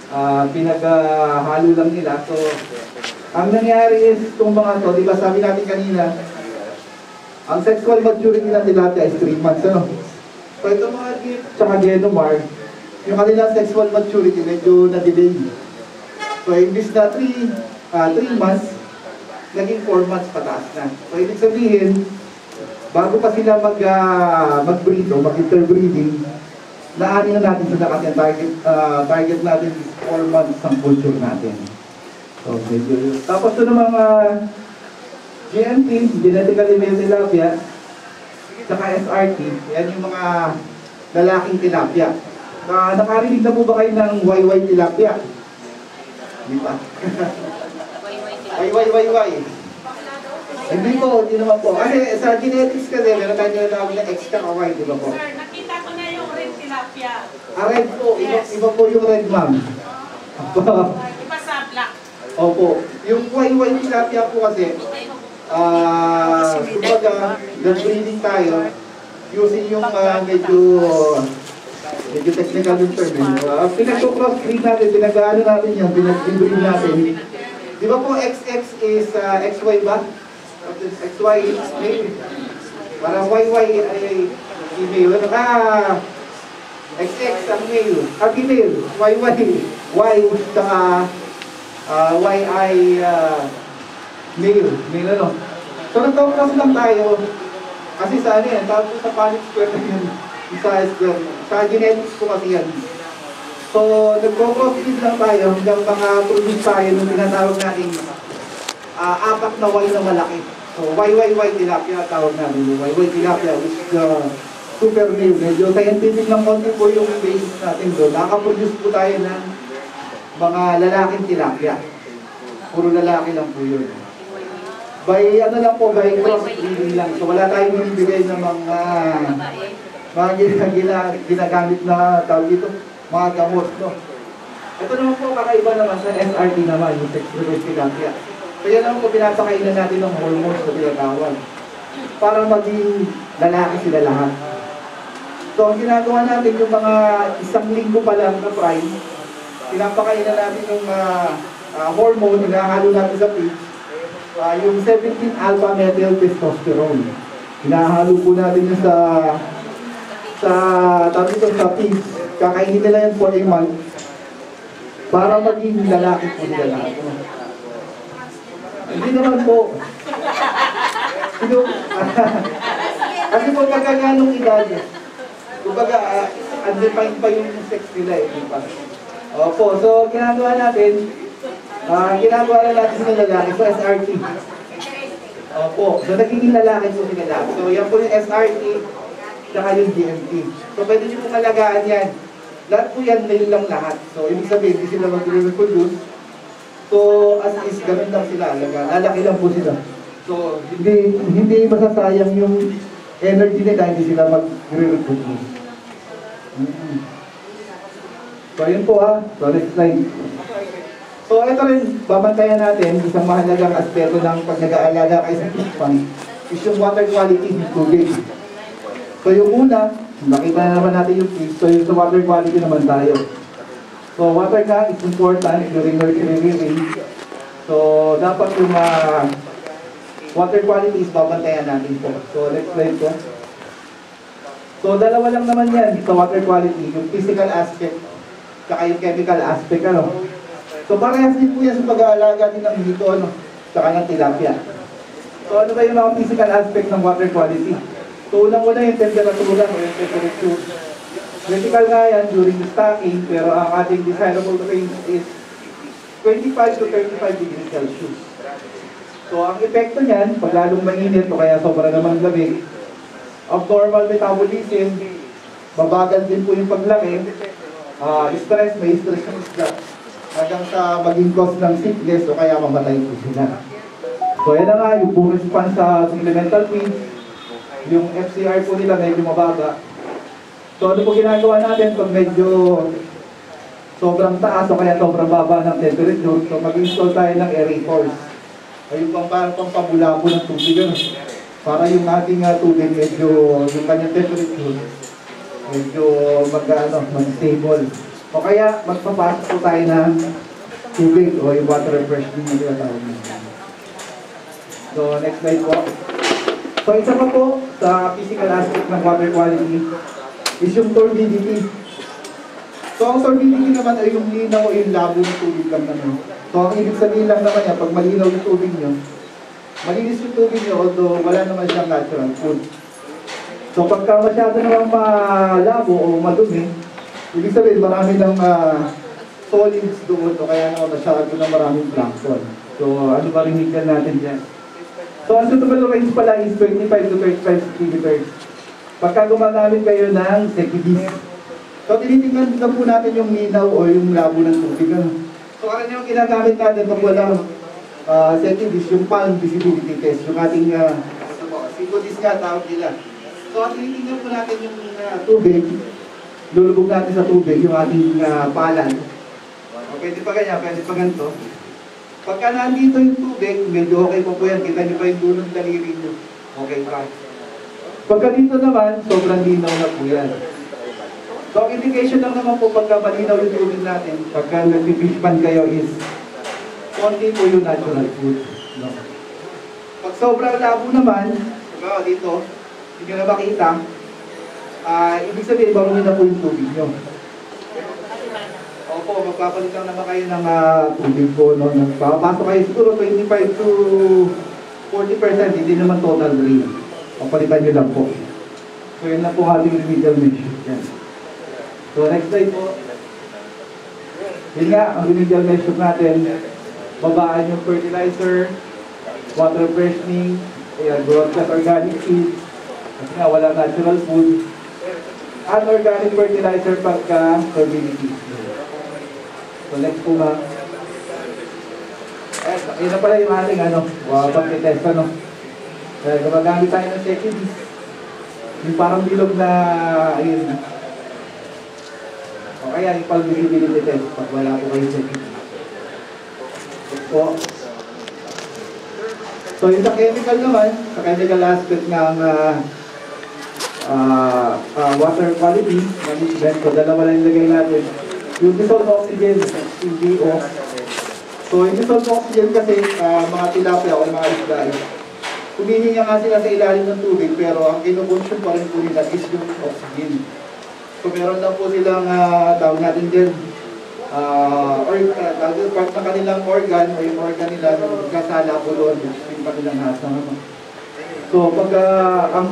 pinaghalo lang nila. So ang nangyari is itong mga to, di ba sabi natin kanina, ang sexual maturity ng tilapia is 3 months, ano? So itong mga GIF, saka Genomar, yung kanilang sexual maturity medyo na-delay. So imbis na 3 months, naging 4 months pataas na. So ibig sabihin, bago pa sila mag-breed o mag-interbreeding, naanin na natin sila kasi ang target natin is 4 months ang culture natin. So, medyo yun. Tapos ito ng mga GMT, genetically male tilapia, saka SRT, yan yung mga lalaking tilapia. Nakarinig na po ba kayo ng YY tilapia? Di ba? YY. Hindi po, hindi naman po. Kasi sa genetics kasi, meron tayo tinatawag na X tsaka Y, di ba po? Sir, nakita ko na yung red tilapia. Red po, iba po yung red, ma'am. Iba sa black. Opo. Yung YY tilapia po kasi, kumbaga, nag-breeding tayo, using yung medyo technical yung term. Pinag-cross-breed natin, pinag-ano natin yan, pinag-breed natin. Di ba po XX is XY ba? XY is male. Para YY ay female. XX ang male. Female. YY. Y saka Y ay male. Male ano? So nagkakos lang tayo. Kasi sa ano yan, tawag sa Punnett square na yun. Sa genetics ko kasi yan. So, nagko-crossbreed lang tayo hanggang maka-produce tayo ng tinatawag natin apat na Y na malaki. So, YYY tilapia tawag natin. YY tilapia which is super male. Medyo scientific lang konti po yung basis natin doon. Nakaproduce po tayo ng mga lalaking tilapia. Puro lalaki lang po yun. By ano lang po, by crossbreeding lang. So, wala tayong bibigay ng mga ginagamit na tawag dito. Mga gamot, no? Ito naman po, kakaiba naman sa SRT naman, yung sex reverse tilapia. Kaya naman po, pinapakainan natin ng hormones na tinatawag para maging lalaki sila lahat. So, ang ginagawa natin, yung mga 1 linggo pa lang na prime, pinapakainan natin yung hormone, hinahalo natin sa feed, yung 17-alpha-methyl testosterone. Hinahalo po natin yung sa feed. Kakainin nila yan for a month para maging lalaki po nila lahat. Hindi naman po. Kasi po pagkaganong edad, kumbaga, undefined pa yung sex nila eh. Di ba? Opo, so ginagawa natin, ginagawa na natin sa lalaki, so SRT. Opo, so nagiging lalaki po si lalaki. So yan po yung SRT, saka yung DMT. So pwede nyo pong alagaan yan. Lahat po yan, male lang lahat. So ibig sabihin, hindi sila mag-reproduce. So as is, ganun lang sila alagaan. Lalaki lang po sila. So hindi masasayang yung energy nila, hindi sila mag-reproduce. So yun po ha. So next slide. So ito rin, babantayan natin, isang mahalagang aspeto ng pag nag-aalaga kayo sa fish pond is yung water quality ng tubig. So yung una, nakita na naman natin yung fish, so yung sa water quality naman tayo. So water nga is important during nursery rearing. So dapat yung water quality is babantayan natin po. So next slide po. So dalawa lang naman yan sa water quality, yung physical aspect saka yung chemical aspect, ano. So parehas din po yan sa pag-aalaga din ng hito, ano, saka ng tilapia. So ano ba yung mga physical aspect ng water quality? So unang-una yung temperatura o yung temperature. Critical nga yan during the stocking, pero ang ating desirable range is 25 to 35 degrees Celsius. So ang epekto niyan, pag lalong mainit o kaya sobra namang lamig, abnormal metabolism, babagal din po yung paglaki, stress, may stress yung isda, hanggang sa maging cause ng sickness o kaya mamatay po sila. So yan na nga, yung poor response sa supplemental feeds, yung FCR po nila medyo mababa. So ano po ginagawa natin pag medyo sobrang taas o kaya sobrang baba ng temperature, so mag-install tayo ng aerators. Ayun pang parang pampabulabo ng tubig, ano? Para yung ating tubig medyo, yung kanyang temperature, medyo mag-stable. O kaya magpapasok po tayo ng tubig o yung water refreshing na tinatawag natin. So next slide po. So isa pa po sa physical aspect ng water quality is yung turbidity. So ang turbidity naman ay yung linaw o yung labo ng tubig lang naman. So ang ibig sabihin lang naman niya, pag malinaw yung tubig nyo, malinis yung tubig nyo, although wala naman siyang natural food. So pagka masyado naman malabo o madumi, ibig sabihin marami ng solids doon o kaya naman masyado ng maraming plankton. So ano ba rin higyan natin dyan? So ang suitable range pala is 25 to 35 centimeters. Pagka gumagamit kayo ng sekidis. So tinitingnan na po natin yung linaw o yung labo ng tubig. So ano yung ginagamit natin pag walang sekidis, yung palm visibility test, yung ating sikudis nga tawag nila. So tinitingnan po natin yung tubig, lulubog natin sa tubig yung ating palad. O, pwede pa ganyan, pwede pa ganito. Pagka nandito yung tubig, medyo okay po yan. Kita niyo pa yung dulong daliri nyo. Okay pa. Pagka dito naman, sobrang linaw na po yan. So ang indication lang naman po pagka malinaw yung tubig natin, pagka nag-fish pan kayo is konti po yung natural food. No? Pag sobrang labo naman, dito, hindi nyo na makita, ibig sabihin, marumi na po yung tubig nyo. Opo, magpapalit lang naman kayo ng tubig po. No? Papasok kayo siguro 25 to 40%, hindi naman total drain. Papalitan nyo lang po. So yun lang po ating remedial measure. Yan. So next slide po. Yun nga, ang remedial measure natin, babaan yung fertilizer, water freshening, broadcast organic feed, kasi nga wala natural food, unorganic fertilizer pagka turbidity. So next po nga. Yun na pala yung ating pag-test, gumagamit tayo ng sekidis. Yung parang bilog na, ayun. O kaya yung palm visibility test pag wala po kayo sekidis. Po. So yung sa chemical naman, sa chemical aspect ng water quality management, so dalawa lang ilagay natin. Yung dissolved oxygen, CDO. So yung dissolved oxygen kasi mga tilapia o mga isda, humihinga nga sila sa ilalim ng tubig pero ang kinukonsume pa rin po nila is yung oxygen. So meron lang po silang tawag natin din part na kanilang organ o yung organ nila kasala po doon yung kanilang hasa. So pag ang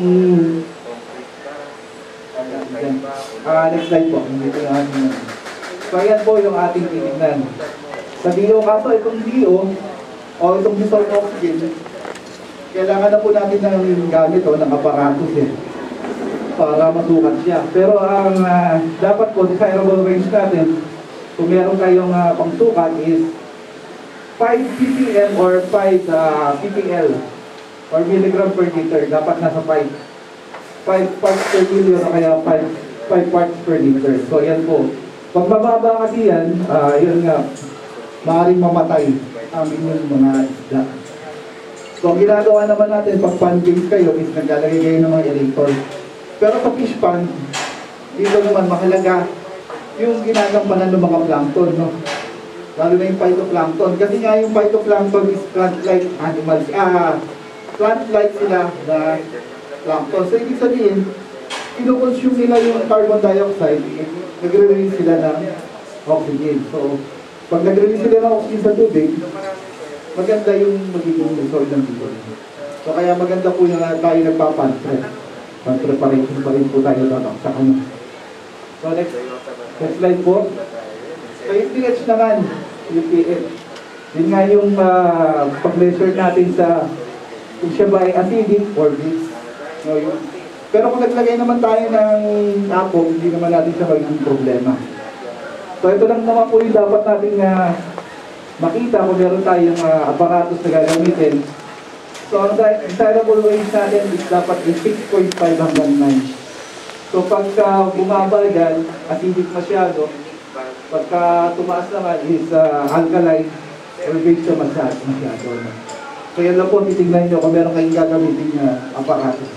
next slide po, dito yung ating so ayan po yung ating titignan. Sa DO kaso, itong DO o itong dissolved oxygen, kailangan na po natin ng gamit o ng aparatus para masukat siya. Pero ang dapat po, desirable range natin, kung meron tayong pangsukat is 5 ppm or 5 ppl or milligram per liter. Dapat nasa 5 parts per million o kaya 5 parts per liter. So yan po. Pag mababa kasi yan, yun nga, maaaring mamatay ang inyong mga isda. So ang ginagawa naman natin, pag pan base kayo, is naglalagay kayo ng mga aerator. Pero sa fish pond, dito naman mahalaga yung ginagampanan ng mga plankton, no? Lalo na yung phytoplankton. Kasi nga yung phytoplankton is plant-like animals. Plant-like sila na plankton. So ibig sabihin, ino-consume nila yung carbon dioxide, nagre-release sila ng oxygen. So pag nag-release sila ng oxygen sa tubig, maganda yung magiging result ng tubig. So kaya maganda po yung tayo nagpa-pan-prep. Pan-preparation pa rin po tayo sa kanya. So next slide po. So yung pH naman, yung pH. Yun nga yung pag-measure natin sa kung siya ba ay acidic or base. No, yun. Pero kung naglagay naman tayo ng apog, hindi naman natin siya magiging problema. So ito lang naman po yung dapat natin makita kung meron tayong aparatos na gagamitin. So ang desirable range natin is dapat is 6.5 hanggang 9. So pagka bumaba yan, acidic masyado. Pagka tumaas naman is alkaline or base siya masyado. So yan lang po, titignan nyo kung meron kayong gagamitin aparatos.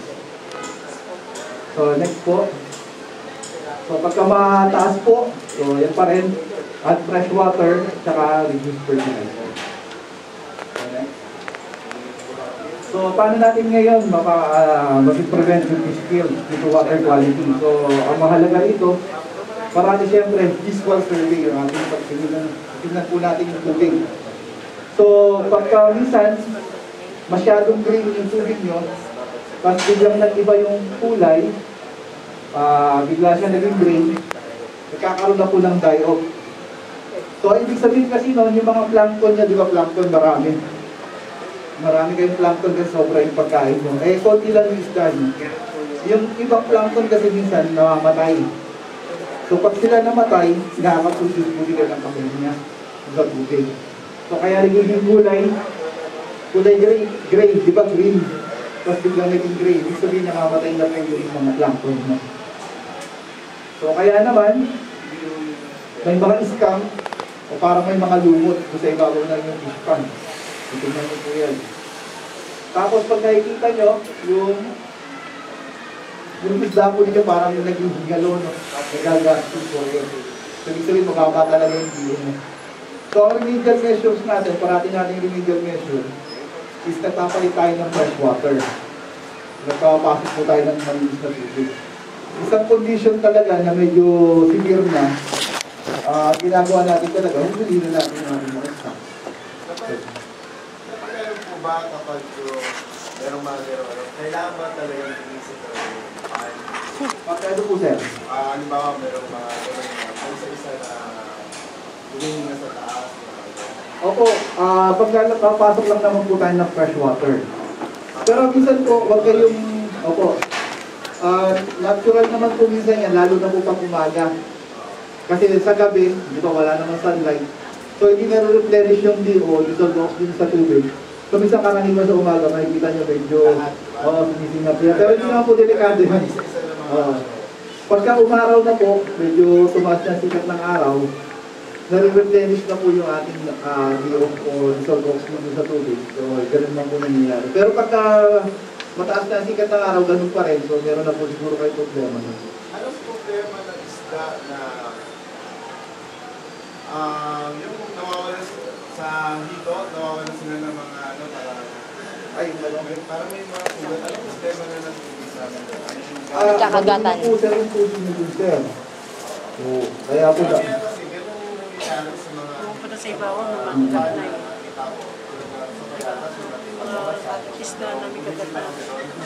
So next po. So pagka mataas po, so yan pa rin, add fresh water, tsaka reduce fertilizer. So paano natin ngayon mag-prevent yung fish kills dito water quality? So ang mahalaga dito, parati siyempre visual survey yung ating pagtingnan po natin yung tubig. So pagka minsan masyadong green yung tubig nyo, tapos biglang nag-iba yung kulay, bigla siya naging green, nagkakaroon na po ng die-off. So ibig sabihin kasi noon, yung mga plankton niya, di ba plankton marami kayong plankton kasi sobra yung pagkain mo. Eh, konti lang yung isda nyo. Yung ibang plankton kasi minsan namamatay. So pag sila namatay, nakakapusis po sila ng kamay niya sa tubig. So kaya nagiging kulay gray, di ba green? Tapos biglang naging gray, ibig sabihin namamatay na po yung mga plankton mo. So kaya naman, may mga scam o parang may mga lumot sa ibabaw na yung fish pond. Tingnan nyo po yan. Tapos pag nakikita nyo, yung isda po nyo parang yung naging higalo, no? Nagagastos po yun. So ibig sabihin, mababa talaga yung biyo mo. So ang remedial measures natin, parati natin remedial measure, is nagpapalit tayo ng fresh water. Nagpapasok po tayo ng malinis na tubig. Isang condition talaga na medyo severe na, ginagawa natin talaga, hindi na natin yung ating mga stock. Meron po ba kapag merong kailangan ba talagang inisip na Pagka po, sir? halimbawa merong mga isa na humingi na sa taas. Opo, pagkapasok lang naman po tayo ng fresh water. Pero minsan po, wag kayong, natural naman po minsan yan, lalo na po pag umaga. Kasi sa gabi, di ba wala naman sunlight. So hindi na-replenish yung DO, dissolved oxygen sa tubig. So minsan karaniwan sa umaga, makikita nyo medyo sumisingap yan. Pero hindi naman po delikado yan. Pagka umaraw na po, medyo tumaas na sikat ng araw, na-replenish na po yung ating DO o dissolved oxygen sa tubig. So ganun lang po nangyayari. Pero pagka mataas na sikat ng araw, ganun pa rin. So meron na po siguro kayo problema. Anong problema ng isda na yung nawawala sa hito, nawawala sila ng mga parang may mga sugat. Anong problema na nagtubig sa amin? Nagkakagatan. Kaya po na. Kasi ganun yung nangyayari sa mga Pumunta sa ibawan ng mga kagat na yun. Mga isda na may kagat na.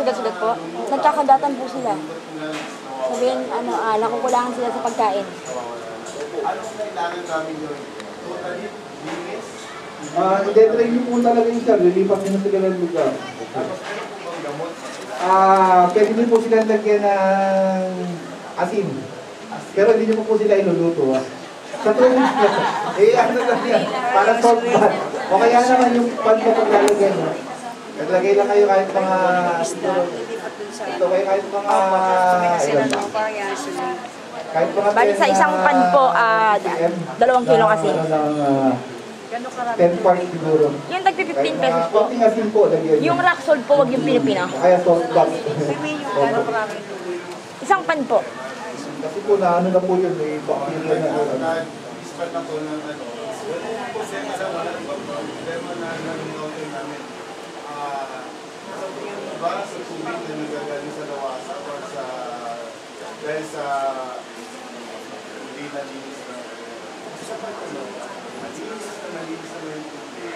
sugat-sugat po. Nagkakagatan po sila. Sabihin, nakukulangan sila sa pagkain. Anong kailangan namin yun? Totally, limits? I-detrain niyo po talaga yung sir, lilipat niyo na sila ng lugar. Tapos meron po bang gamot? Pwede niyo po sila lagyan ng asin. Pero hindi niyo po sila iluluto. Sa tuwing ano lang yan, para salt pan. O kaya naman yung pan ko paglalagyan mo. Naglagay lang kayo kahit mga ito kayo kahit mga kahit mga Bali sa isang pan po, 2 kilo kasi. 10 parts siguro. Yung tagpi 15 pesos po. Konting asin po, lagyan niyo. Yung rock salt po, wag yung Pilipino. Kaya salt pan. Isang pan po. Kasi po na ano na po yun, may bacteria na Ispat na po ng ano. Wala po siya wala problema na nanonood namin. Sa tingin mo ba sa tubig na nagagaling sa lawasa or sa dahil sa hindi nalinis na sa pagkano, nalinis na yung tubig.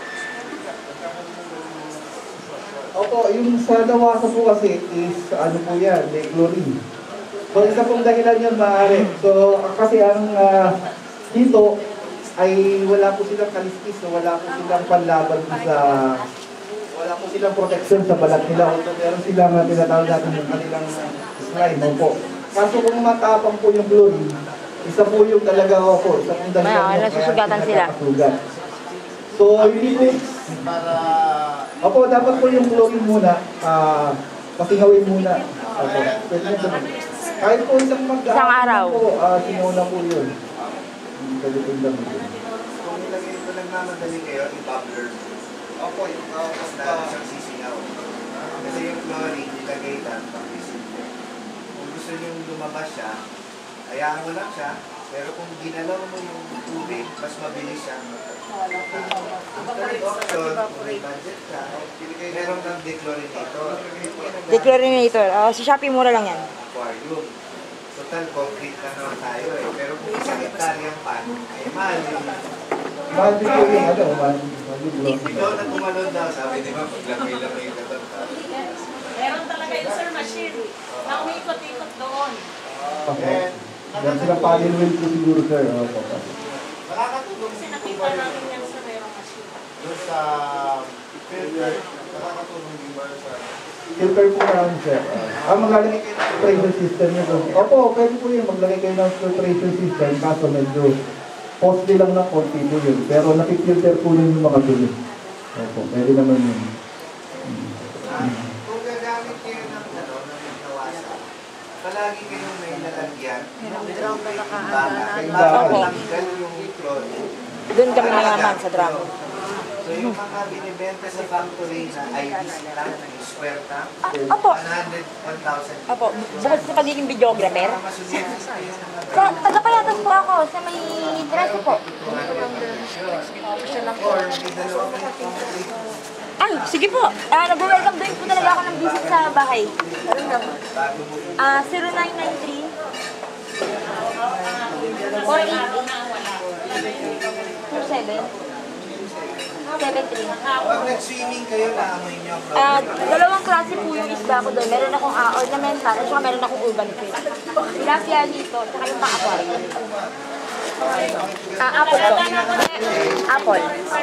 Opo, yung sa lawasa po kasi is ano po yan, may chlorine. So isa pong dahilan yun maaari. So kasi ang dito ay wala po silang kaliskis, so wala po silang panlaban sa wala po silang protection sa balat nila. So meron silang tinatawag natin yung kanilang slime po. Kaso kung matapang po yung chlorine, isa po yung talaga ako, isa pong dahilan yun, nasusugatan sila. So hindi po Para opo, dapat po yung chlorine muna, pasingawin muna. Opo, pwede nyo sabihin. Kahit po isang araw. Po, sinuna po yun. Pwede po yung damit. kung ilagay ito nagmamadali kayo, i-bubbler. Opo, yung mas dahil siyang sisingaw. Kasi yung chlorine, ilagay lang pang isimple. Kung gusto nyo lumabas siya, hayaan mo lang siya. Pero kung ginalaw mo yung tubig, mas mabilis siya. Third option, kung may budget ka, meron kang dechlorinator. Dechlorinator. Sa Shopee, mura lang yan. Aquarium. Total, concrete na naman tayo eh. Pero kung isang hektaryang pan, ay mahal yun. Mahal din po yung ano, mahal din. Ikaw na tumalon daw, sabi di ba, paglagay-lagay ka doon. Meron talaga yung sir machine na umikot-ikot doon. Okay. Yan sila paddle wheel po siguro sir. Opo. Nakakatulong Kasi nakita namin yan sa merong machine. doon sa filter, nakakatulong din ba sa... Filter po namin sir. Maglalagay kayo ng filtration system nyo doon. Opo, pwede po yun. Maglagay kayo ng filtration system. Kaso medyo costly lang ng konti po yun. Pero nakifilter po yun yung mga tuloy. Opo, pwede naman yun. Kung gagamit kayo ng nawasa, palagi kayong may nalagyan. Drum na nakahanda yung chlorine. Doon kami mayaman sa drum. So yung mga binibenta sa factory na IDs lang, square tank, Opo. 100,000. Opo. Bukod sa pagiging videographer. Para masulit kayo ng mga Tagapayatas po ako sa may Treso po. or may dalawang concrete. Ay, sige po. Nag-welcome din po talaga ako ng visit sa bahay. 0993 488 27 73. Pag nag-swimming kayo, naamoy niyo ang Dalawang klase po yung isda ko doon. Meron akong ornamental at saka meron akong urban fish. Tilapia dito, saka yung pang-aquarium. Apple po. Apple.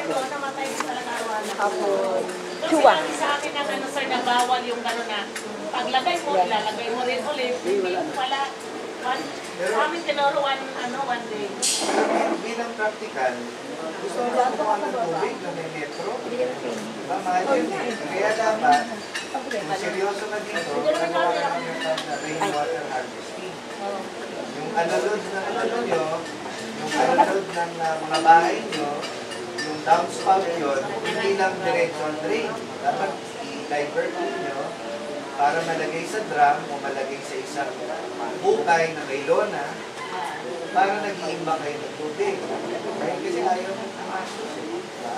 Apple. Chua. Sa akin ang ano sir, nabawal yung gano'n na paglagay mo, ilalagay mo rin ulit. Hindi wala. Kami tinuruan one day. bilang practical, gusto mo lang kumuha ng tubig na may metro? Diba, mahal yun eh. Kaya dapat, kung seryoso na dito, nagawa ka ng rainwater harvesting. Yung alulod ng ano nyo, yung alulod ng mga bahay nyo, yung downspout yun, hindi lang diretso ang drain. Dapat i-divert nyo para malagay sa drum o malagay sa isang bukay na may lona para nag-iimba kayo ng tubig. Kaya kasi ayaw mo tumastos eh. Diba?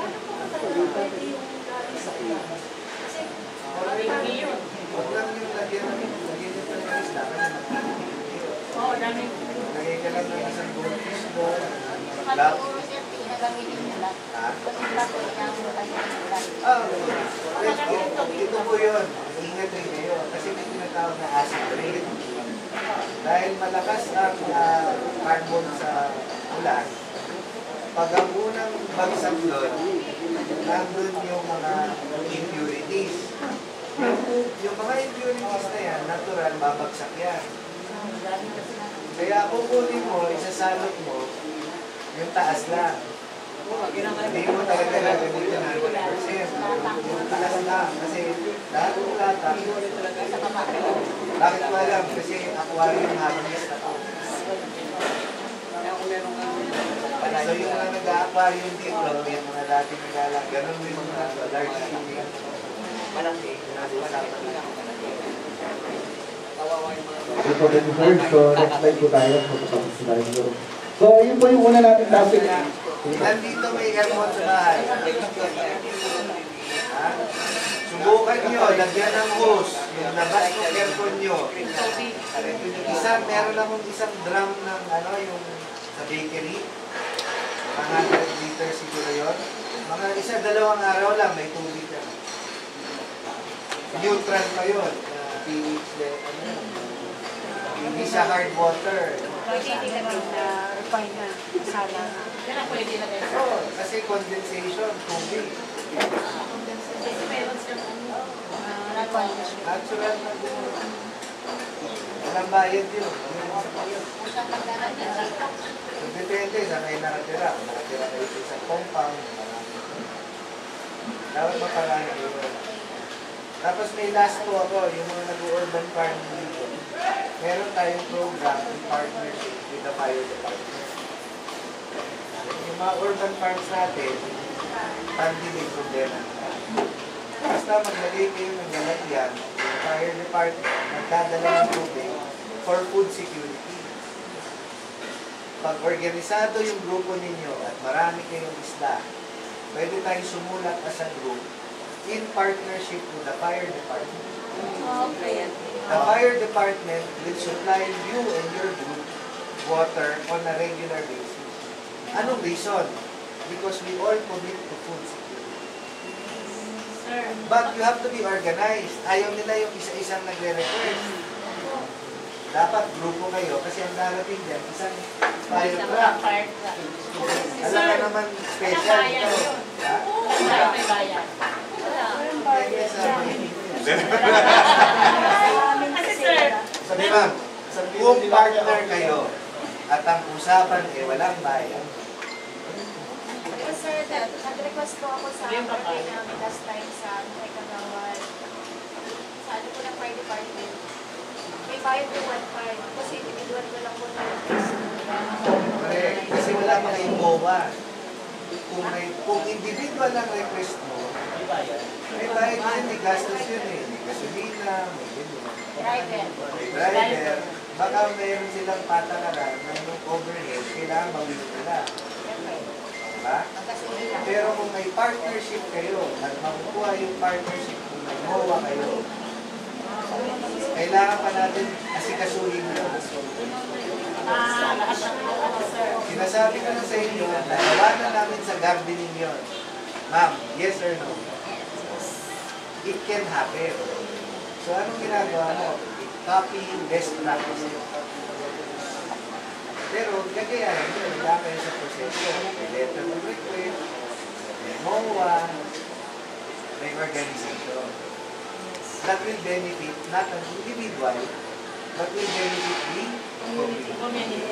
Huwag lang yung lagyan nyo pa ng isda kasi magkakit. Oo, dami. Lagay ka lang ng isang goldfish doon, black. Ha? Ito po yun. Ingat rin kayo. Kasi may tinatawag na acid rain. Dahil malakas ang carbon sa ulan, pag ang unang bagsak doon, nandun yung mga impurities. Yung mga impurities na yan, natural, babagsak yan. Kaya kukunin mo, isasalot mo, yung taas lang. Hindi mo talaga gagamitin ng 100%. Yung taas lang. Kasi lahat ng lata, bakit mo alam? Kasi aquarium happiness na to. So yung mga nag-aquarium dito, yung mga dating nagalang, ganun din mga large shipping. Malaki. So, next slide po tayo. So, yun po yung una natin topic. Nandito may aircon sa bahay. Ha? Subukan nyo, lagyan ng hose, yung labas ng aircon nyo. Meron akong isang drum ng yung sa bakery. Mga 100 liters siguro yun. Mga dalawang araw lang, may tubig ka. Neutral pa yun. pH, hindi siya hard water. Pwede ilagay na refine na masala. Yan ang pwede ilagay. Oo, kasi condensation, tubig. Kasi meron siyang Natural na din. Walang bayad yun. So, depende sa kayo nakatira. Kung nakatira kayo sa isang compound, dapat maparaan yun. Tapos may last po ako, yung mga nag-urban farming dito. Meron tayong program in partnership with the fire department. Yung mga urban farms natin, funding may problema. Basta maglagay kayo ng lalagyan, yung fire department, magdadala ng tubig for food security. Pag organisado yung grupo ninyo at marami kayong isda, pwede tayong sumulat as a group in partnership with the fire department. Okay. The fire department will supply you and your group water on a regular basis. Anong reason? Because we all commit to food security. But you have to be organized. Ayaw nila yung isa-isang nagre-request. Dapat grupo kayo kasi ang darating dyan, isang fire truck. Alam ka naman special ito. May bayan. Kasi sir, Sabi ma'am, kung partner kayo at ang usapan walang bayan, Sir, nag-request po ako sa birthday namin last time sa Kagawad. Sa ano po ng fire department. May bayad po 1.5 kasi individual ko lang po na request. correct. Kasi wala pa kayong MOA. Kung individual ang request mo, may bayad yun, may gastos yun eh. May gasolina, may Driver. driver. Baka mayroon silang patakaran na yung overhead, kailangan mawin nila. Diba? Pero kung may partnership kayo at makukuha yung partnership kung may MOA kayo, kailangan pa natin asikasuhin yun. Sinasabi ko na sa inyo, nalawanan namin sa gardening yun. Ma'am, yes or no? It can happen. So anong ginagawa mo? Copy yung best practices. Pero gagayahin nyo, wala kayo sa proseso. May letter of request, may MOA, may organization. That will benefit not an individual, but will benefit the community.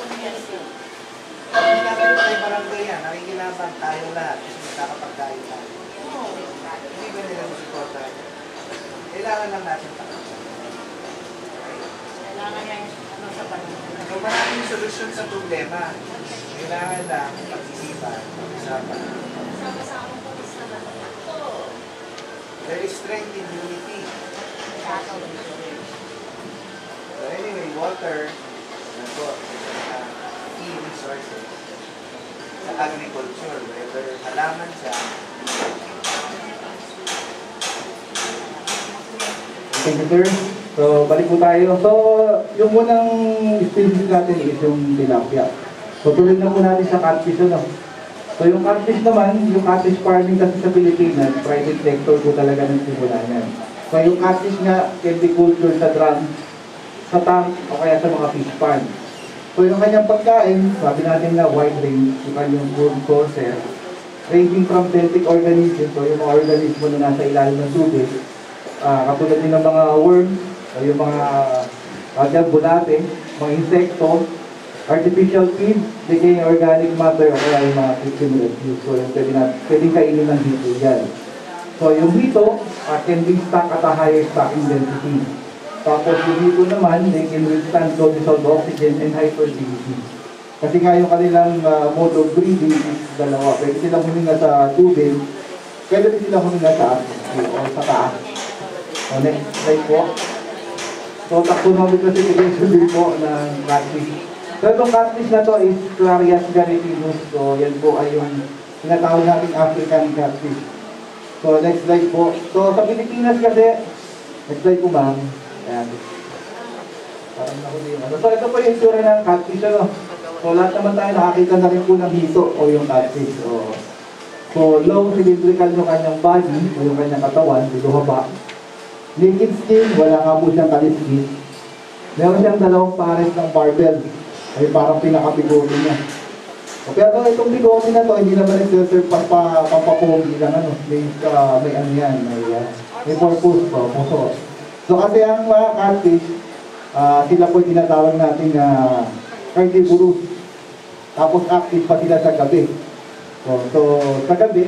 Kung kailangan tayo barangay yan, nakikinabang tayo lahat kasi magkakapagtayo tayo. Hindi ba nila susuportahan? Kailangan lang natin tayo. kailangan yan sa panahon. So maraming solusyon sa problema. Kailangan lang pag-isipan, pag-usapan. There is strength in unity. So anyway, water, key resources sa agriculture, whether halaman siya. Thank you, sir. So, balik po tayo. So, yung unang species natin is yung tilapia. So, tuloy na po natin sa catfish, ano? So yung catfish naman, yung catfish farming kasi sa Pilipinas, private sector po talaga ng simulanan. So yung catfish nga can be cultured sa drum, sa tank, o kaya sa mga fish pond. So yung kanyang pagkain, sabi natin na wide range, yung kanyang food sources, ranging from benthic organisms, so yung mga organismo na nasa ilalim ng tubig, katulad din ng mga worms, o yung mga bulate, mga insekto, artificial feed, decaying organic matter, o kaya yung mga system refuse. So yung pwedeng kainin ng hito yan. So yung hito can be stuck at a higher stocking density. Tapos yung hito naman, they can withstand low dissolved oxygen and hyperactivity. Kasi nga yung kanilang mode of breathing is dalawa. Pwede silang huminga sa tubig, pwede rin silang huminga sa atmosphere o sa taas. So next slide po. So taxonomic classification din po ng catfish. So itong catfish na to is Clarias garitinus. So yan po ay yung tinatawag nating African catfish. So next slide po. So sa Pilipinas kasi, next slide po ma'am. Ayan. Parang nahuli yung ano. So ito po yung itsura ng catfish. Ano? So lahat naman tayo nakakita na rin po ng hito o yung catfish. So long cylindrical yung kanyang body o yung kanyang katawan, haba. Naked skin, wala nga po siyang kaliskin. Meron siyang dalawang pares ng barbell. Ay parang pinaka-bigote niya. Pero itong bigote na to, hindi naman nag-serve pampapogi lang ano. May ano yan, may purpose po, puso. So kasi ang mga catfish, sila po tinatawag natin na carnivorous. Tapos active pa sila sa gabi. So sa gabi,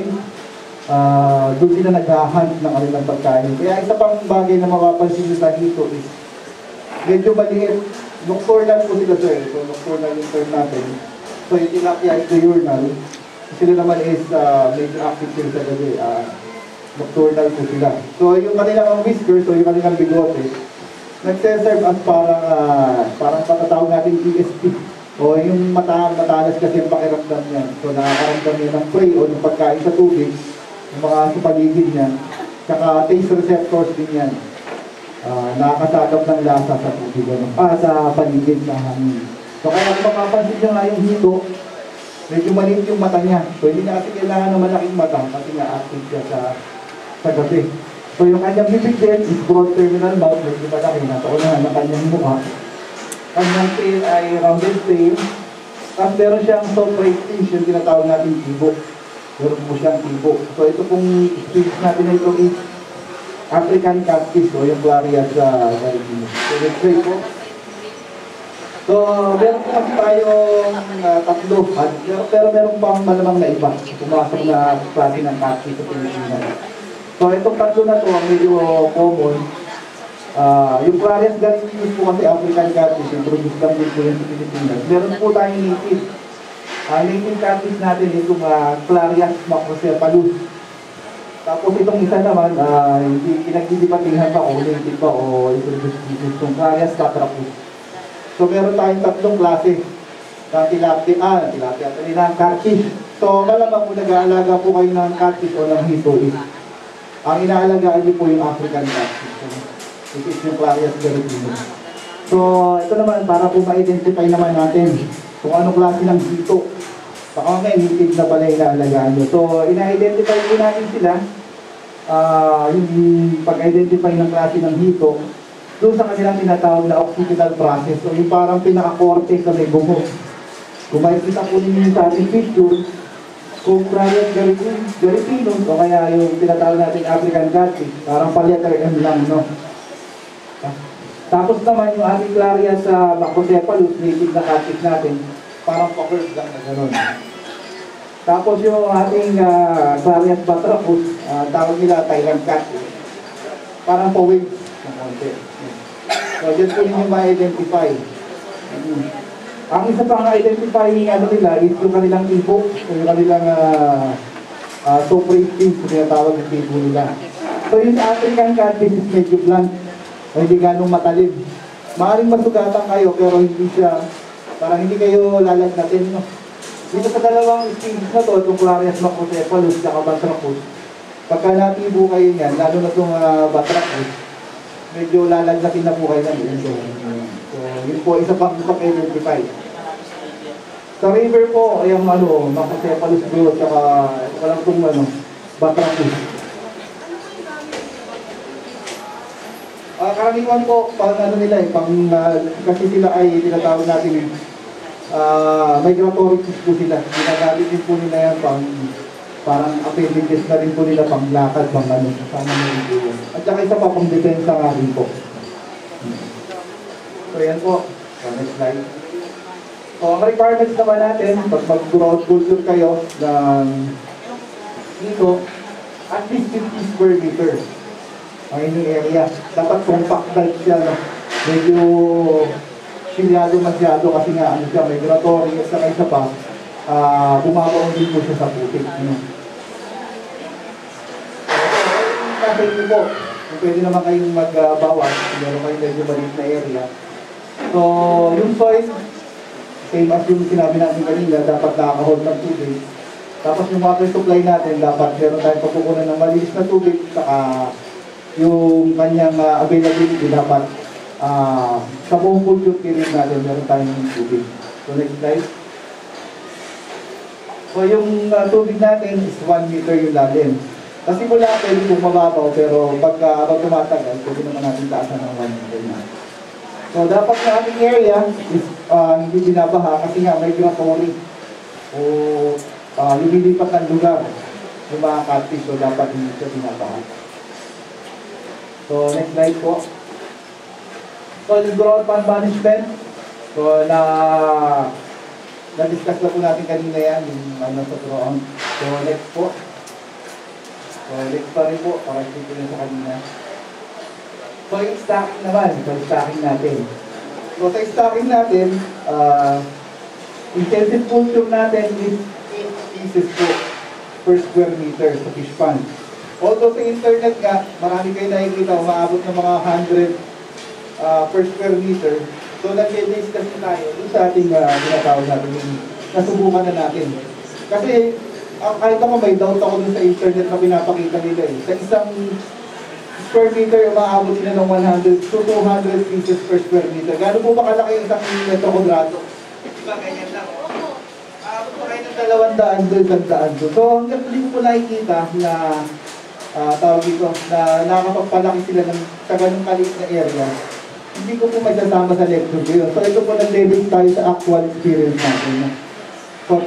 doon sila nag-hunt ng kanilang pagkain. Kaya isa pang bagay na mapapansin nyo sa hito is medyo maliit. Nocturnal po sila sir. So nocturnal yung term natin. So yung tilapia is diurnal. Sila naman is medyo active sila sa gabi. Nocturnal po sila. So yung kanilang whiskers, so yung kanilang bigote, nagse-serve as parang patatawag natin ESP. O yung matalas kasi yung pakiramdam niya. So nakakaramdam niya ng prey o ng pagkain sa tubig, yung mga sa paligid niya. Tsaka taste receptors din yan. Nakakasagap ng lasa sa tubig, sa paligid ng hangin. So kaya kung mapapansin nyo nga yung hito, medyo maliit yung mata niya. So hindi niya kasi kailangan ng malaking mata kasi nga active siya sa gabi. So yung kanyang bibig din is broad terminal mouth, medyo malaki. Nasa unahan ng kanyang mukha. Kanyang tail ay rounded tail. Tapos meron siyang soft right fish, yung tinatawag natin tibo. Meron po siyang tibo. So ito pong fish natin na ito is African catfish o yung Clarias garitinus. So let's try po. So meron po kasi tayong tatlo, pero meron pang malamang na iba. Pumasok na klase ng catfish sa Pilipinas. So itong tatlo na to ang medyo common. Yung Clarias garitinus po kasi African catfish, introduce lang din po yan sa Pilipinas. Meron po tayong native. Native catfish natin itong Clarias macrocephalus. Tapos itong isa naman, hindi pinagdidipatihan pa kung native pa o introduce species itong Clarias batrachus. So meron tayong tatlong klase ng tilapia, ng catfish. So malamang kung nag-aalaga po kayo ng catfish o ng hito, ang inaalagaan niyo po yung African catfish. Ito is yung Clarias garitinus. So ito naman, para po ma-identify naman natin kung anong klase ng hito. Baka may native na pala inaalagaan nyo. So ina-identify po natin sila, yung pag-identify ng klase ng hito, doon sa kanilang tinatawag na occipital process, o yung parang pinaka-cortex na may bungo. Kung makikita po ninyo sa ating picture, kung Clarias garitinus o kaya yung tinatawag natin African catfish, parang pa-letter M lang, no? Tapos naman yung ating Clarias macrocephalus, native na catfish natin, parang pa-curve lang na gano'n. Tapos yung ating Clarias batrachus, tawag nila Thailand catfish, parang pa-wave ng konti. So dyan po yung ma-identify. Ang isa pang identifying nila is yung kanilang tibo, yung kanilang soft rate fins, tinatawag ng tibo nila. So yung African catfish is medyo blunt, o hindi ganong matalim. Maaaring masugatan kayo pero hindi siya, parang hindi kayo lalagnatin, no? Dito sa dalawang species na to, itong Clarias macrocephalus at batrachus, pagka natibo kayo niyan, lalo na itong batrachus, medyo lalagnatin na po kayo ng ito. So yun po, isa pang pag-identify. Sa Sa river po, ay ang Macrocephalus blue at saka walang kung Batrachus. Karaniwan po, pang nila kasi sila ay tinatawag natin migratory fish po sila. Ginagamit din po nila yan parang appendages na rin po nila pang lakad, kasama na rin po yun. At saka isa pa pang depensa nga rin po. So yan po, next slide. So ang requirements naman natin, pag mag-ground culture kayo ng dito, at least 50 square meter ang inyong area. Dapat compact type siya, medyo silyado masyado kasi nga siya migratory at saka isa pa, bumabaon din po siya sa putik. Kasi ito po, kung pwede naman kayong magbawas, meron kayong medyo maliit na area. So, yung soil, same as yung sinabi natin kanina, dapat nakaka-hold ng tubig. Tapos yung water supply natin, dapat meron tayong pagkukunan ng malinis na tubig, saka yung kanyang availability dapat sa buong culture period natin, meron tayong tubig. So, next slide. So, yung tubig natin is 1 meter yung lalim. Kasi mula pwede kong mababaw, pero pagka tumatagal, pwede naman natin taasan ng 1 meter na. So, dapat na ating area is hindi binabaha kasi nga migratory o lumilipat ng lugar yung mga catfish, so dapat hindi siya binabaha. So, next slide po. So, yung growth pan management. So, na-discuss na po natin kanina yan, yung sa drone. So, next po. So, next pa rin po, para ito na sa kanina. So, yung stocking naman, yung stocking natin. So, sa stocking natin, intensive culture natin is 8 pieces po per square meter sa fish pond. Although sa internet nga, marami kayo nakikita, umaabot ng mga 100 per square meter. So, nag-discuss na tayo dun sa ating tinatawag natin yung nasubukan na natin. Kasi, kahit ako may doubt ako dun sa internet na pinapakita nila eh. Sa isang square meter, umaabot sila ng 100 to 200 pieces per square meter. Gano'n po ba kalaki isang metro kwadrado? Diba, ganyan lang. Aabot pa kayo ng 200 doon, 100 doon. So, hanggang hindi ko po nakikita na tawag dito, na nakakapagpalaki sila ng sa ganung kaliit na area. Hindi ko po magsasama sa lecture ko yun. So, ito po nag-leverage tayo sa actual experience natin. So,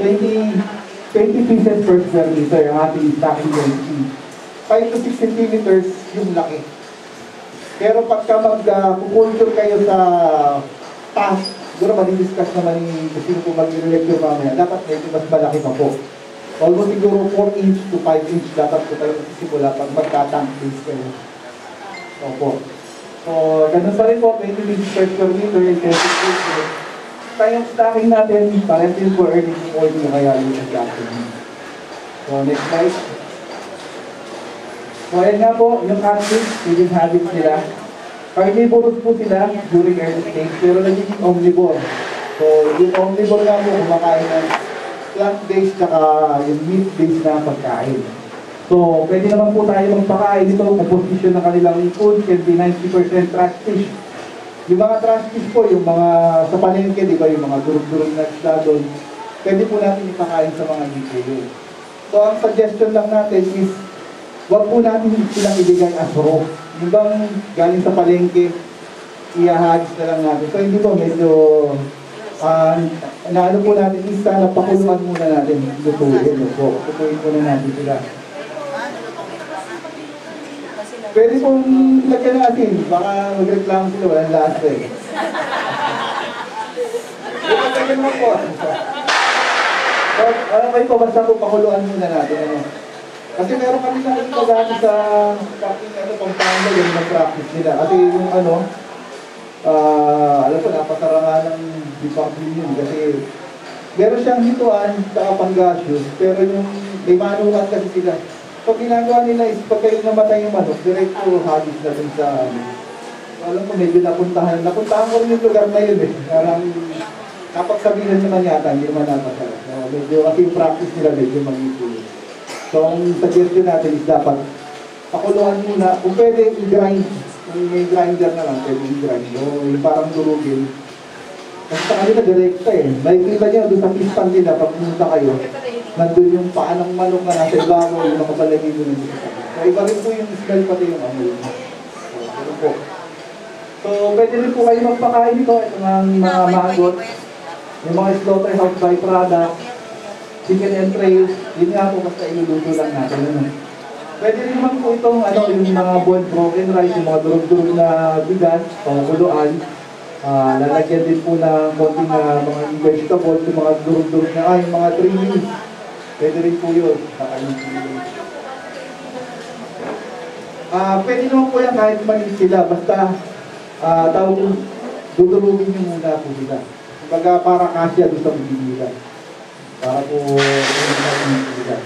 20 pieces per square meter ang ating stocking density. 5 to 6 centimeters yung laki. Pero pagka mag-culture kayo sa task, siguro mag-discuss naman yung sino po mag-lecture mamaya, dapat medyo mas malaki pa po. Almost siguro 4 inch to 5 inch dapat po tayo magsisimula pag magka-tank base kayo. Opo. So, ganun pa rin po, 20 pieces per square meter, yung 20 pieces. Tayong stocking natin, parang din po earning oil na kaya yung stocking. So, next slide. So, ayan nga po, yung catfish, feeding habits nila. Carnivorous po sila during early stage, pero nagiging omnivore. So, yung omnivore nga po, kumakain ng plant-based saka yung meat-based na pagkain. So, pwede naman po tayo magpakain dito, composition ng kanilang food can be 90% trash fish. Yung mga trash fish po, yung mga sa palengke, di ba, yung mga durug-durug na isda doon, pwede po natin ipakain sa mga DKU. So, ang suggestion lang natin is, wag po natin silang ibigay as raw. Yung bang galing sa palengke, iahagis na lang natin. So, hindi po, medyo, naano po natin, is sana pakuluan muna natin, lutuin po. Lutuin muna natin sila. Pwede pong lagyan ng asin, baka magreklamo sila, walang lasa eh. Lagyan mo po. Ano kayo po, basta po pakuluan muna natin. Kasi meron kami nakikita dati sa Pampanga yung mag-practice nila. Kasi yung alam ko, napasara nga ng department yun. Kasi meron siyang hituan sa panggasyos, pero yung may manukan kasi sila. So, ginagawa nila is pag kayo namatay yung manok, diretso hagis na dun sa alam ko, medyo napuntahan ko rin yung lugar na yun eh. Parang napagsabihan naman yata, hindi naman napasara. So, medyo kasi yung practice nila medyo mag-ituloy. So, ang suggestion natin is dapat pakuluan muna. Kung pwede, i-grind. Kung may grinder na lang, pwede i-grind. So, yung parang durugin. Kasi sa kanila direkta eh. Makikita nyo doon sa fish pan nila, pag pumunta kayo, nandun yung paa ng manok na nasa ibabaw, yung mga balahibo na dito sa kanila. So iba rin po yung smell pati yung amoy. So, ano po. So, pwede rin po kayo magpakain nito. Ito ng mga mangot. Yung mga slaughterhouse by product, chicken entrails, yun nga po basta iluluto lang natin. Ano? Pwede rin naman po itong yung mga boiled broken rice, yung mga durug-durug na bigas, pangkuluan. Lalagyan din po ng konting mga vegetables, yung mga durug-durug na, yung mga trimmings. Pwede rin po yun. Pwede naman po yan kahit maliit sila, basta dudurugin nyo muna po sila. Kumbaga para kasya doon sa bibila. Para po sila.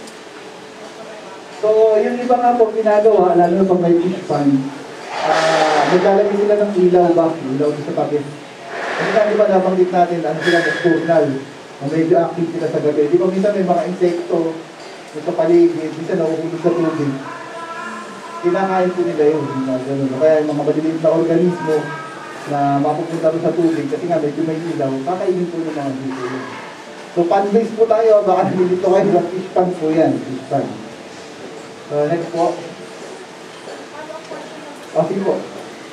So, yung iba nga po ginagawa, lalo na pag may fish pan, naglalagay sila ng ilaw ba? Ilaw sa tabi. Kasi nga, di ba nabanggit natin, ano sila nocturnal, medyo active sila sa gabi. Di ba minsan may mga insekto sa paligid, minsan nahuhulog sa tubig. Kinakain po nila yun. Kaya yung mga maliliit na organismo na mapupunta rin sa tubig, kasi nga medyo may ilaw, kakainin po ng mga dito yun. So, pan-base po tayo, baka nilito kayo sa fish pan po yan, fish pan. So, next po. Sige po.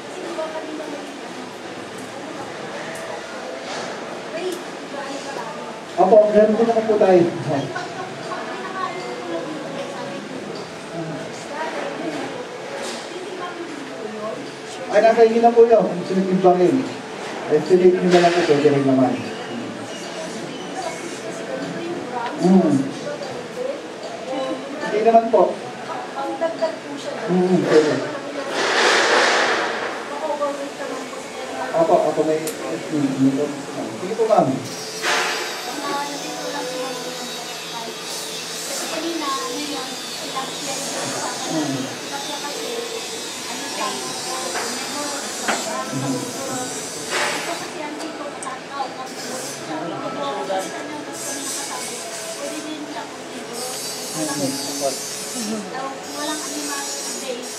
Opo, meron din naman po tayo. Ay, nasa inyo na po yun. Sinitimbangin. Estimate nyo na lang po, pwede rin naman. Hindi naman po. Pwede. Ako may estimate. Sige po, ma'am. Walang animal days,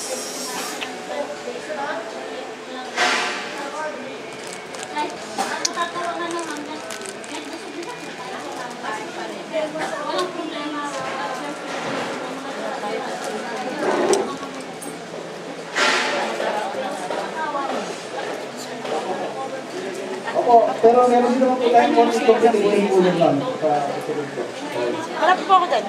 kahit matatawa na naman, kahit gusto nila, walang problema. Opo, pero meron din naman po tayong konti competition po lang sa episode ko. Harap po ako dyan.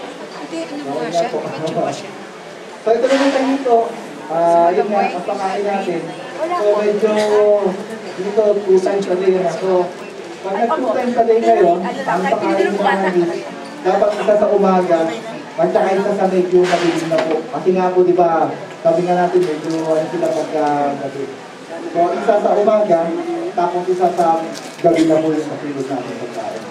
So ito naman tayo dito, yun nga, ang pakain natin. So medyo dito 2 times a day na. So pag nag 2 times a day kayo, ang pakain nyo naman dapat isa sa umaga, at saka isa sa medyo mabilis na po. Kasi nga po, di ba, sabi nga natin medyo sila pagka-gabi. So isa sa umaga, tapos isa sa gabi na po yung kasilod natin pagkain.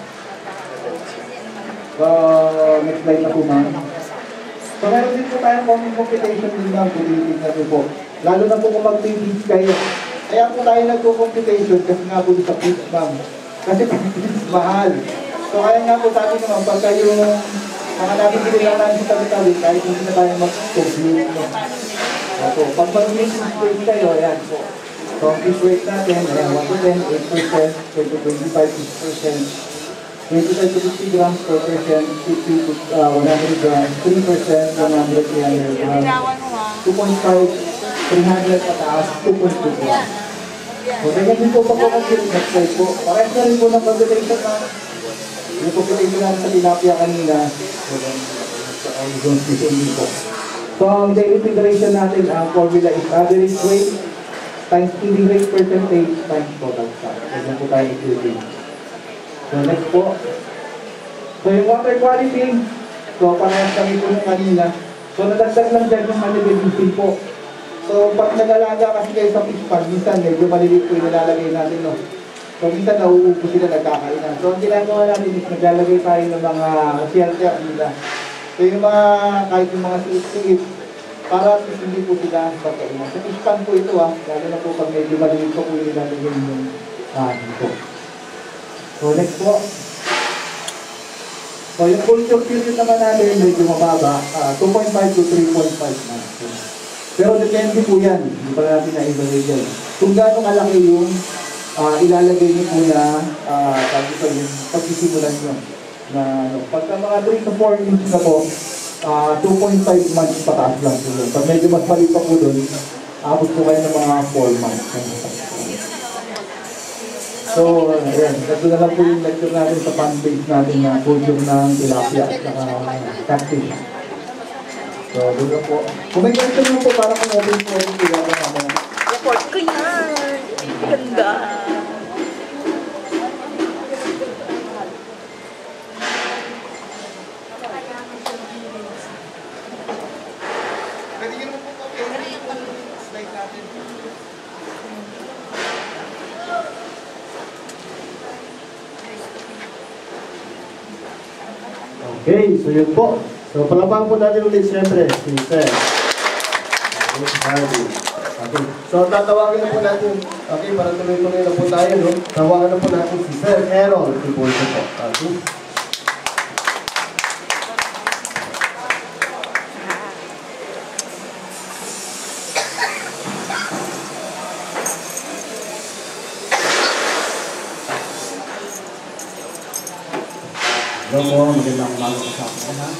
So, next slide na po, ma'am. So, meron din po tayong competition din lang, pilitin na po. Lalo na po kung mag-feed kayo. Kaya po tayo nagko-competition kasi nga po sa feed, ma'am. Kasi feed mahal. So, kaya nga po sabi naman, pagka yung mga nabibili lang natin sa tabi-tabi, kahit hindi na tayo mag-compete. So, pag mag-feed weight kayo, ayan po. So, ang fish weight natin, ayan, 1 to 10, 8%, 25, 6%. 25 to 50 grams per person, 50 to 100 grams, 3%, 100, 300 grams, 2.5, 300 pataas, 2.2 grams. So, ganyan din po pagkakasip, next slide po. Parehas na rin po ng competition na yung competition natin sa tilapia kanina. So, ang daily federation natin, ang formula is average weight times feeding rate percentage times total stock. Ganyan po tayo i-feeding. So, next po. So, yung water quality. So, parehas kami po yung kanina. So, nadagdag lang dyan yung malilimusin po. So, pag nag-alaga kasi kayo sa fish pan, minsan medyo maliliit po yung nalalagay natin, no? So, minsan nauupo sila, nagkakainan. So, ang ginagawa natin is naglalagay tayo ng mga shelter nila. So, yung mga, kahit yung mga siit-siit, para at least hindi po sila pagkainan. Sa fish pan po ito, lalo na po pag medyo maliliit po yung nilalagay yung dito. So, next po. So, yung culture period naman natin, medyo mababa, 2.5 to 3.5 months. Pero depende po yan, hindi pa natin na-evaluate yan. Kung gaano kalaki yung ilalagay niyo po na sabi ko yung pagsisimulan niyo na pagka mga 3 to 4 inches na po, 2.5 months pataas lang po yun. Pag medyo mas mali pa po doon, abot po kayo ng mga 4 months. So, ayan, ito na lang po yung lecture natin sa fan-base natin na culture ng tilapia at catfish. So, doon na po. Kung may question mo po, para kung open po yung tilapia namin. Report ko yan. Ganda. Pwede nyo naman po yung slide natin. Okay, so yun po. So palabang po natin ulit siyempre si Sir. Okay. So tatawagin na po natin. Okay, para tuloy-tuloy na po tayo, no? Tawagan na po natin si Sir Errol. Po. Okay. Hello po, magandang umaga po sa akin, ha?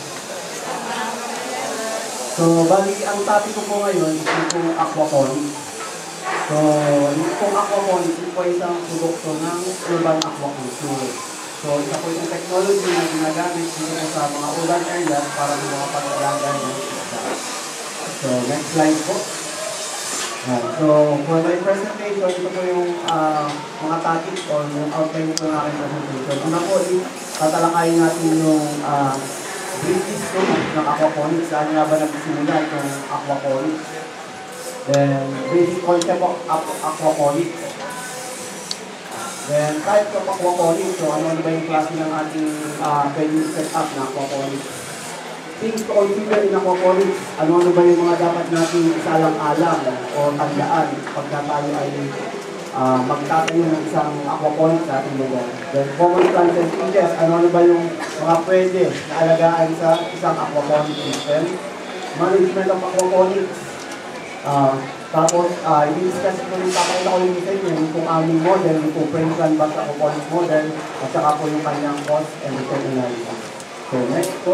So, bali, ang topic ko po ngayon is yung pong aquaponics. So, yung pong aquaponics, ito po isang produkto ng urban aquaculture. So, isa po yung technology na ginagamit dito sa mga urban areas para sa mga pag-alaga ng isda. So, next slide po. So, for my presentation, ito po yung mga topic or yung outline po ng aking presentation. Una po, tatalakayin natin yung brief history ng aquaponics. Saan nga ba nagsimula itong aquaponics? Then, basic concept of aquaponics. Then, type of aquaponics. So, ano ba yung klase ng ating pwedeng set up na aquaponics? Things to consider in aquaponics. Ano ba yung mga dapat natin isalang-alang o tandaan pagka tayo ay magtatayo ng isang aquaponics sa ating lugar. Then, common plants and fishes, ano ba yung mga pwede na alagaan sa isang aquaponics system. Management of aquaponics. Tapos, i-discuss ko yung papakita ko yung isa yung kung aming model, yung kung French canvas aquaponics model, at saka po yung kanyang cost and return analysis. So, next po.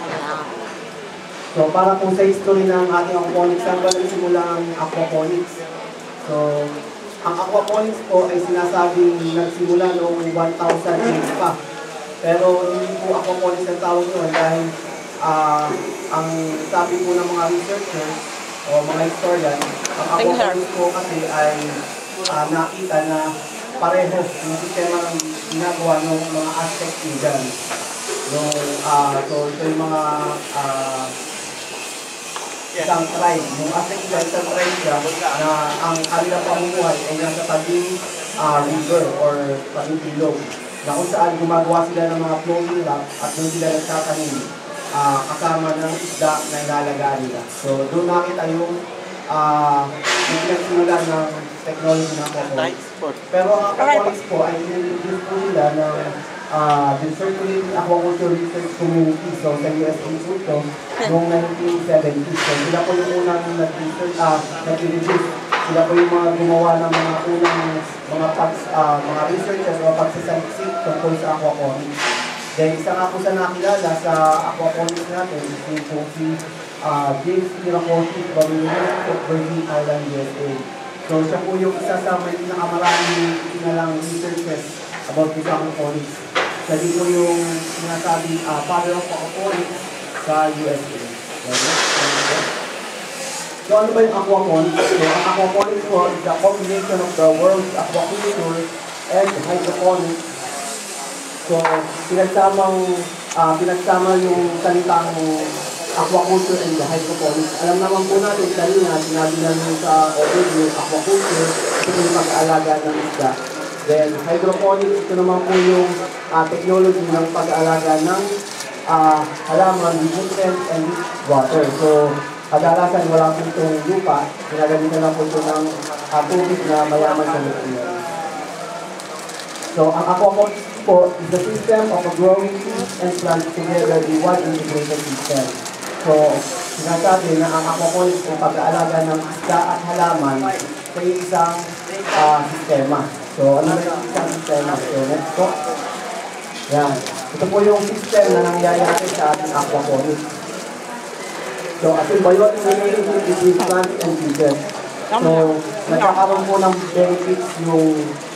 So, para po sa history ng ating aquaponics, saan ba nagsimula ang aquaponics? So, ang aquaponics po ay sinasabing nagsimula noong 1,000 years pa. Pero hindi po aquaponics ang tawag nyo dahil ang sabi po ng mga researchers o mga historian, ang aquaponics po kasi ay nakita na pareho yung sistema ng ginagawa ng mga Aztec Indian. So ito yung mga isang tribe. Yung Aztec Indian, isang tribe siya na ang kanilang pamumuhay ay nasa tabing river or tabing ilog. Na kung saan gumagawa sila ng mga floating rock at doon sila nagtatanim kasama ng isda na inalagaan nila. So doon nakita yung pinagsimula ng technology ng aquaponics. Pero ang aquaponics po ay introduce po nila ng the Circulating Aquaculture Research Community. So sa USA po ito noong 1970s. So sila po yung unang nag-introduce. Sila po yung mga gumawa ng mga unang mga researchers o pagsasaliksik tungkol sa aquaponics. Then isa nga po sa nakilala sa aquaponics natin is yung po si James Miracosi from the University of Virgin Islands, USA. So siya po yung isa sa may pinakamaraming pinalang researchers about this aquaponics. Siya din po yung sinasabi father of aquaponics sa USA. So ano ba yung aquaponics? So ang aquaponics po is the combination of the world's aquaculture and hydroponics. So pinagsama yung salitang aquaculture and the hydroponics. Alam naman po natin kanina, sinabi namin sa overview, aquaculture, ito yung pag-aalaga ng isda. Then hydroponics, ito naman po yung technology ng pag-aalaga ng halaman, nutrients, and water. So kadalasan wala po itong lupa, ginagamitan lang po ito ng tubig na mayaman sa nutrients. So ang aquaponics po is the system of a growing fish and plants together in one integrated system. So, sinasabi na ang aquaponics ay pag-aalaga ng isda at halaman sa isang sistema. So, ano na yung isang sistema? So, next po. Yan. Ito po yung system na nangyayari sa ating aquaponics. So, symbiotic relationship between plants and fishes. So, nagkakaroon po ng benefits yung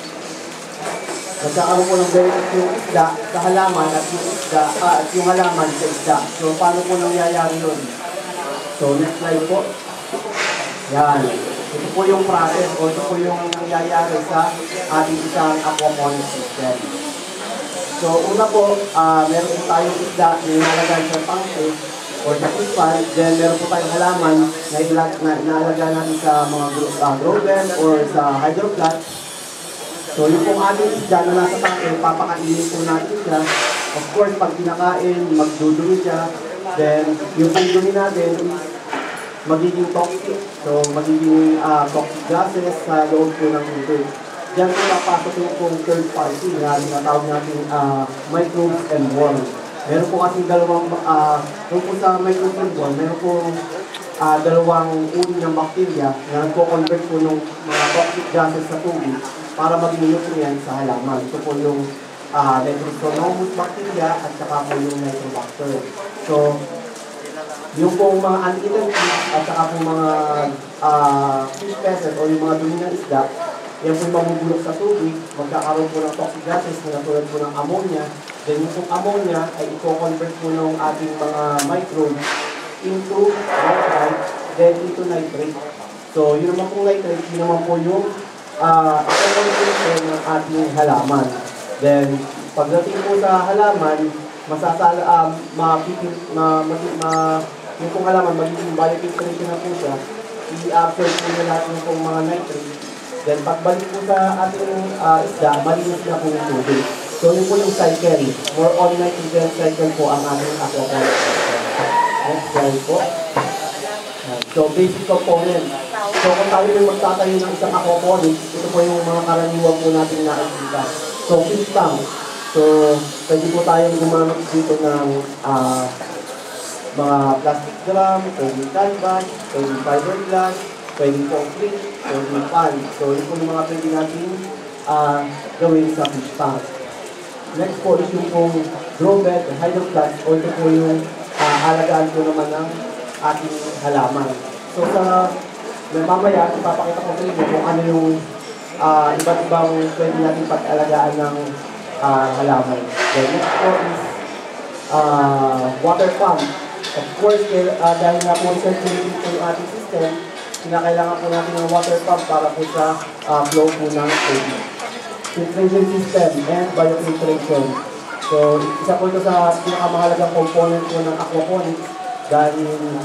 isda sa halaman at yung isda, at yung halaman sa isda. So, paano po nangyayari yun? So, next slide po. Yan. Ito po yung process o ito po yung nangyayari sa ating isang aquaponic system. So, una po, meron po tayong isda na inalagay sa pangke or sa pispan. Then, meron po tayong halaman na inalagay natin sa mga grow bed or sa hydroplat. So, yung pong ating isda na nasa pangke, papakainin po natin siya. Of course, pag kinakain, magdudumi siya. Then, yung pong dumi natin is magiging toxic. So, magiging toxic gases sa loob po ng tubig. Diyan po napasok yung pong third party na tinatawag natin microbes and worms. Meron po kasing dalawang, kung po sa microbes and worms, meron po dalawang uri ng bacteria na nagpo-convert po ng mga toxic gases sa tubig para maging nutrient sa halaman. Ito po yung Nitrosomonas bacteria at saka po yung Nitrobacter. So, yung pong mga uneaten fish at saka po mga fish species o yung mga dumi ng isda, yan po yung mamubulok sa tubig, magkakaroon po ng toxic gases na tulad po ng ammonia. Then yung pong ammonia ay i-convert po ng ating mga microbes into nitrite, then into nitrate. So yun naman po nitrate, yun naman po yung i-convert ng ating halaman. Then pagdating po sa halaman, yung pong halaman, magiging biofiltration na po siya, i-absorb po na lahat yung pong mga nitrate. Then pagbalik po sa ating isda, malinis na po yung tubig. So yun po yung cycle. More on nitrogen cycle po ang ating aquaponic system. Next slide po. So basic component. So kung tayo may magtatayo ng isang aquaponics, ito po yung mga karaniwan po natin nakikita. So fish tank. So pwede po tayong gumamit dito ng mga plastic drum, pwedeng canvas, pwedeng fiberglass, pwedeng concrete, pwedeng pan. So yun po yung mga pwede natin gawin sa fish tank. Next po is yung pong grow bed, hydroplat, o ito po yung alagaan po naman ng ating halaman. So sa mamaya, ipapakita ko sa inyo kung ano yung iba't ibang pwede natin pag-alagaan ng halaman. The next po is water pump. Of course, dahil nga po circulating po yung ating system, kinakailangan po natin ng water pump para po sa flow po ng tubig. Filtration system and biofiltration. So, isa po ito sa pinakamahalagang component po ng aquaponics dahil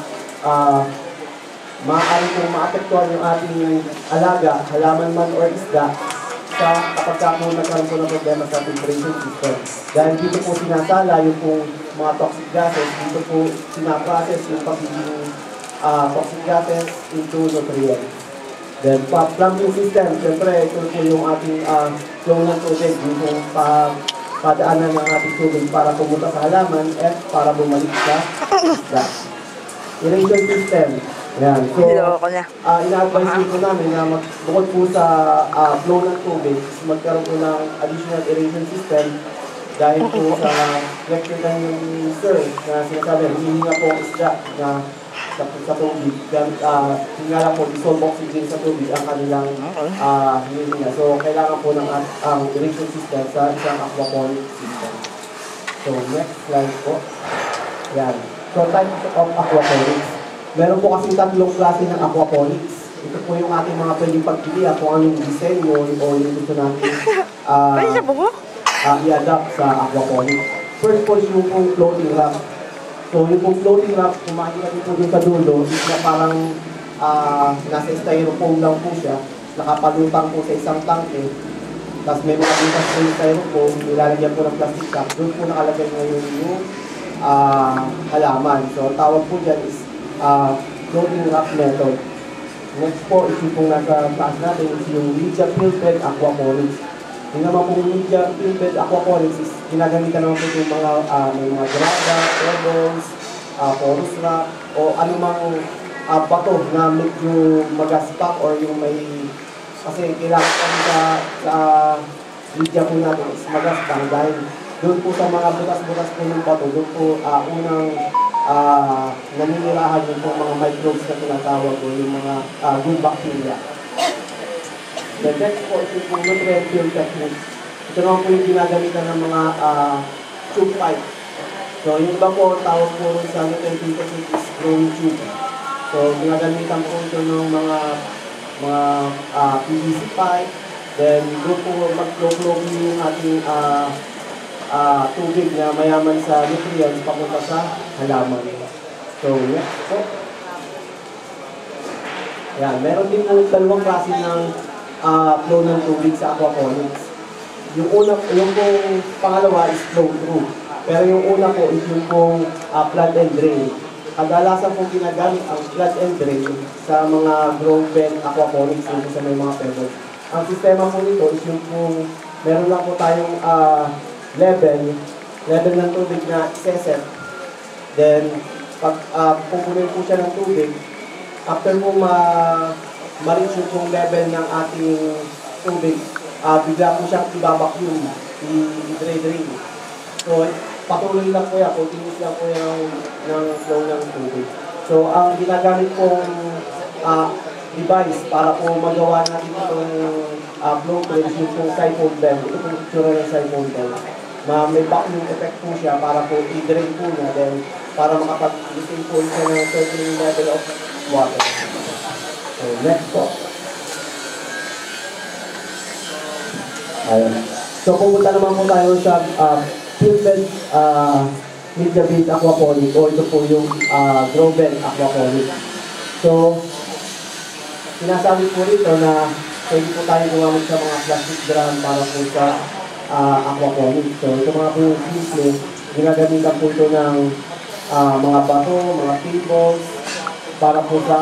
maaari pong maapektuhan yung ating alaga, halaman man or isda, sa kapag po nagkaroon po ng problema sa filtration system. Dahil dito po sinasala yung pong mga toxic gases, dito po sinaprocess yung pagiging toxic gases into nutrients. Then, plumbing system, siyempre, ito po yung ating flow ng tubig, yung padaanan ng ating tubig para pumunta sa halaman at para bumalik sa isda. Irrigation system. Yan. So, ina-advise po namin na bukod po sa flow ng tubig, magkaroon po ng additional irrigation system dahil po sa electrical yung sir na sinasabi, hihinga po ang isda na sa tubig. Hinga lang po, dissolve oxygen sa tubig ang kanilang hihinga. So, kailangan po ng irrigation system sa isang aquaponic system. So, next slide po. Yan. So, types of aquaponics. Meron po kasi tatlong klase ng aquaponics. Ito po yung ating mga pwedeng pagpilihan kung anong disenyo o yung gusto natin i-adapt sa aquaponics. First po yung pong floating raft. So yung pong floating raft, kung makikita nyo po dun sa dulo, is na parang nasa styrofoam lang po siya. Nakapalutang po sa isang tangke. Tapos may mga butas po yung styrofoam, nilalagyan po ng plastic cap. Doon po nakalagay ngayon yung halaman. So tawag po dyan is floating raft method. Next po, ito pong nasa taas natin is yung media filled aquaponics. Yung naman pong media filled aquaponics is ginagamitan naman po yung mga may mga grada, pebbles, porous rock, o anumang bato na medyo magaspak or yung may Kasi kailangan kami sa media po natin is magastang dahil doon po sa mga butas-butas po ng bato, doon po unang naninirahan yung po mga microbes na tinatawag po, yung mga good bacteria. The next po is yung nutrient field technique. Ito naman po yung ginagamitan ng mga tube pipe. So yung iba po, tawag po sa nutrient field technique is growing tube. So ginagamitan po ito ng mga PVC pipe. Then doon po mag-flow yung ating tubig na mayaman sa nutrients papunta sa halaman. So next po. Yan, meron din po dalawang klase ng flow ng tubig sa aquaponics. Yung pong pangalawa is flow through. Pero yung una po is yung pong flood and drain. Kadalasan pong ginagamit ang flood and drain sa mga grow bed aquaponics dito sa may mga pebbles. Ang sistema po nito is yung pong meron lang po tayong level ng tubig na iseset. Then, pag pupunin po siya ng tubig, after po ma-reach yung pong level ng ating tubig, bigla po siyang i-vacuum, i-drain. So, patuloy lang po yan, continuous lang po yan ng flow ng tubig. So, ang ginagamit pong device para po magawa natin itong flow through is yung pong siphon valve. Ito pong itsura ng siphon valve. May vacuum effect po siya para po i-drain po niya, then para makapag-retain po siya ng certain level of water. So, next po. Ayan. So, pumunta naman po tayo sa fieldbed media bed aquaponic o ito po yung grow bed aquaponic. So, sinasabi po rito na pwede po tayo gumamit sa mga plastic drum para po sa aquaponic. So, ito mga po yung simple, ginagamitan po ito ng mga bato, mga tables, para po sa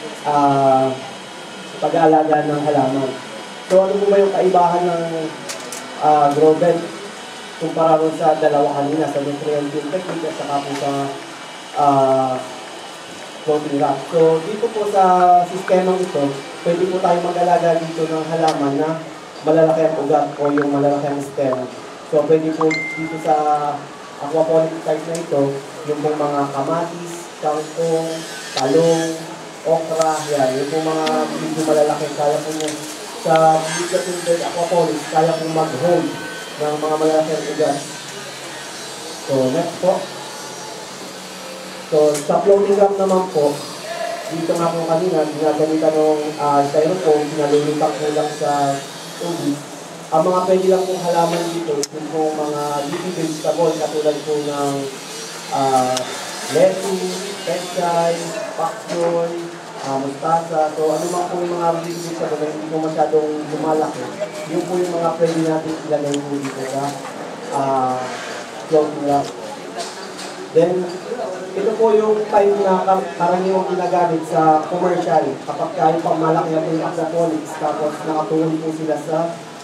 pag-aalaga ng halaman. So, ano po ba yung kaibahan ng grow bed kumpara rin sa dalawa kanina, sa nutrient field technique at saka po sa floating rock. So, dito po sa sistemang ito, pwede po tayo mag-alaga dito ng halaman na malalaki ang ugat o yung malalaki ang stem. So, pwede po dito sa aquaponic type na ito, yung pong mga kamatis, kangkong, talong, okra, yan. Yung pong mga medyo malalaki, kaya po nyo sa media filtered aquaponics, kaya po mag-hold ng mga malalaki ang ugat. So, next po. So, sa floating rock naman po, dito nga po kanina, ginagamitan ng styrofoam, pinalulutang po lang sa tubig. Ang mga pwede lang pong halaman dito, yung pong mga leafy vegetable, katulad po ng lettuce, pechay, pakyoy, mustasa. So, ano mga po yung mga leafy vegetable na hindi po masyadong lumalaki, yun po yung mga pwede natin ilagay po dito sa floating rock. Then, ito po yung type na karaniwang ginagamit sa commercial. Kapag kayo pang malaki na yung aquaponics, tapos nakatuloy po sila sa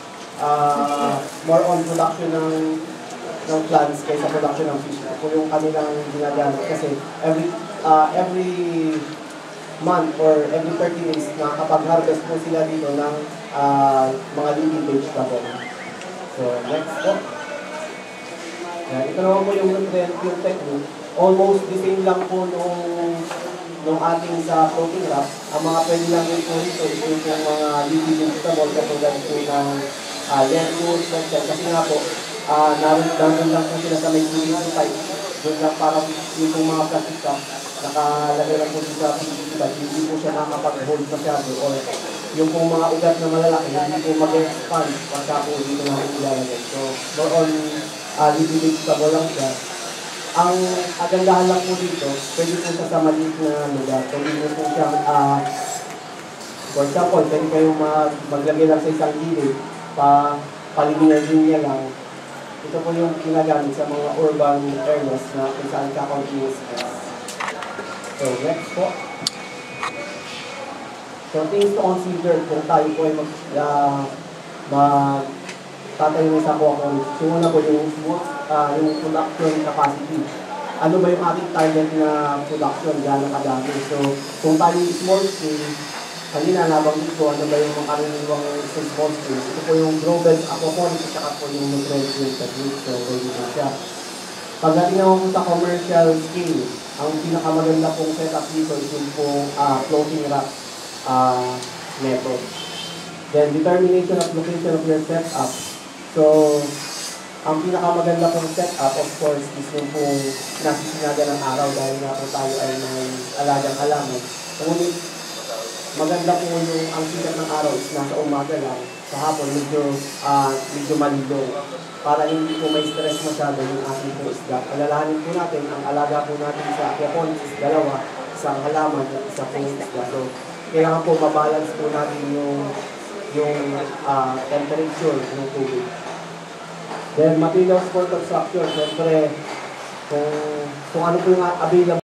more on production ng plants kaysa production ng fish. Ito po yung kanilang ginagamit. Kasi every month or every 30 days, nakakapag-harvest po sila dito ng mga living vegetable. So, next po. Ito naman po yung nutrient field technique. Almost the same lang po nung ating sa floating rock. Ang mga pwede lang rin po rito is yung mga living vegetable katulad po ng lettuce, kasi nga po, naroon lang po sila sa may PVC pipe. Doon lang parang yung mga plastic cup, nakalagay lang po sa PVC pipe, hindi po siya nakapag-hold masyado. Or yung po mga ugat na malalaki, hindi po mag-expand pagka po dito na ilalagay. So, more on living vegetable lang siya. Ang kagandahan lang po dito, pwede po siya sa maliit na lugar. Pwede po siyang, for example, pwede kayong maglagay lang sa isang gilid, palinya lang. Ito po yung ginagamit sa mga urban areas na kung saan ka-continuous. So, next po. So, things to consider kung tayo po ay tatayo sa aquaponics. So, una po yung production capacity. Ano ba yung ating target na production? Gano'ng kadami? So, kung tayo small scale, kanina nabanggit ko ano ba yung mga karaniwang responsibilities. Ito po yung global aquaponics at saka po yung nutrition technique. So, ready na siya. Pagdating naman po sa commercial scale, ang pinakamaganda pong setup dito is yung pong floating rack method. Then, determination of location of your setup. So, ang pinakamaganda pong setup, of course, is yung pong nasisinaga ng araw dahil nga po tayo ay may alagang halaman. Ngunit, maganda po yung ang sikat ng araw is nasa umaga lang. Sa hapon, medyo malilong. Para hindi po may stress masyado yung ating po isda. Alalahanin po natin, ang alaga po natin sa aquaponics is dalawa, isang halaman at isang pong isda. So, kailangan po mabalance po natin yung temperature ng tubig. Then, materials for construction. Siyempre, kung ano po yung available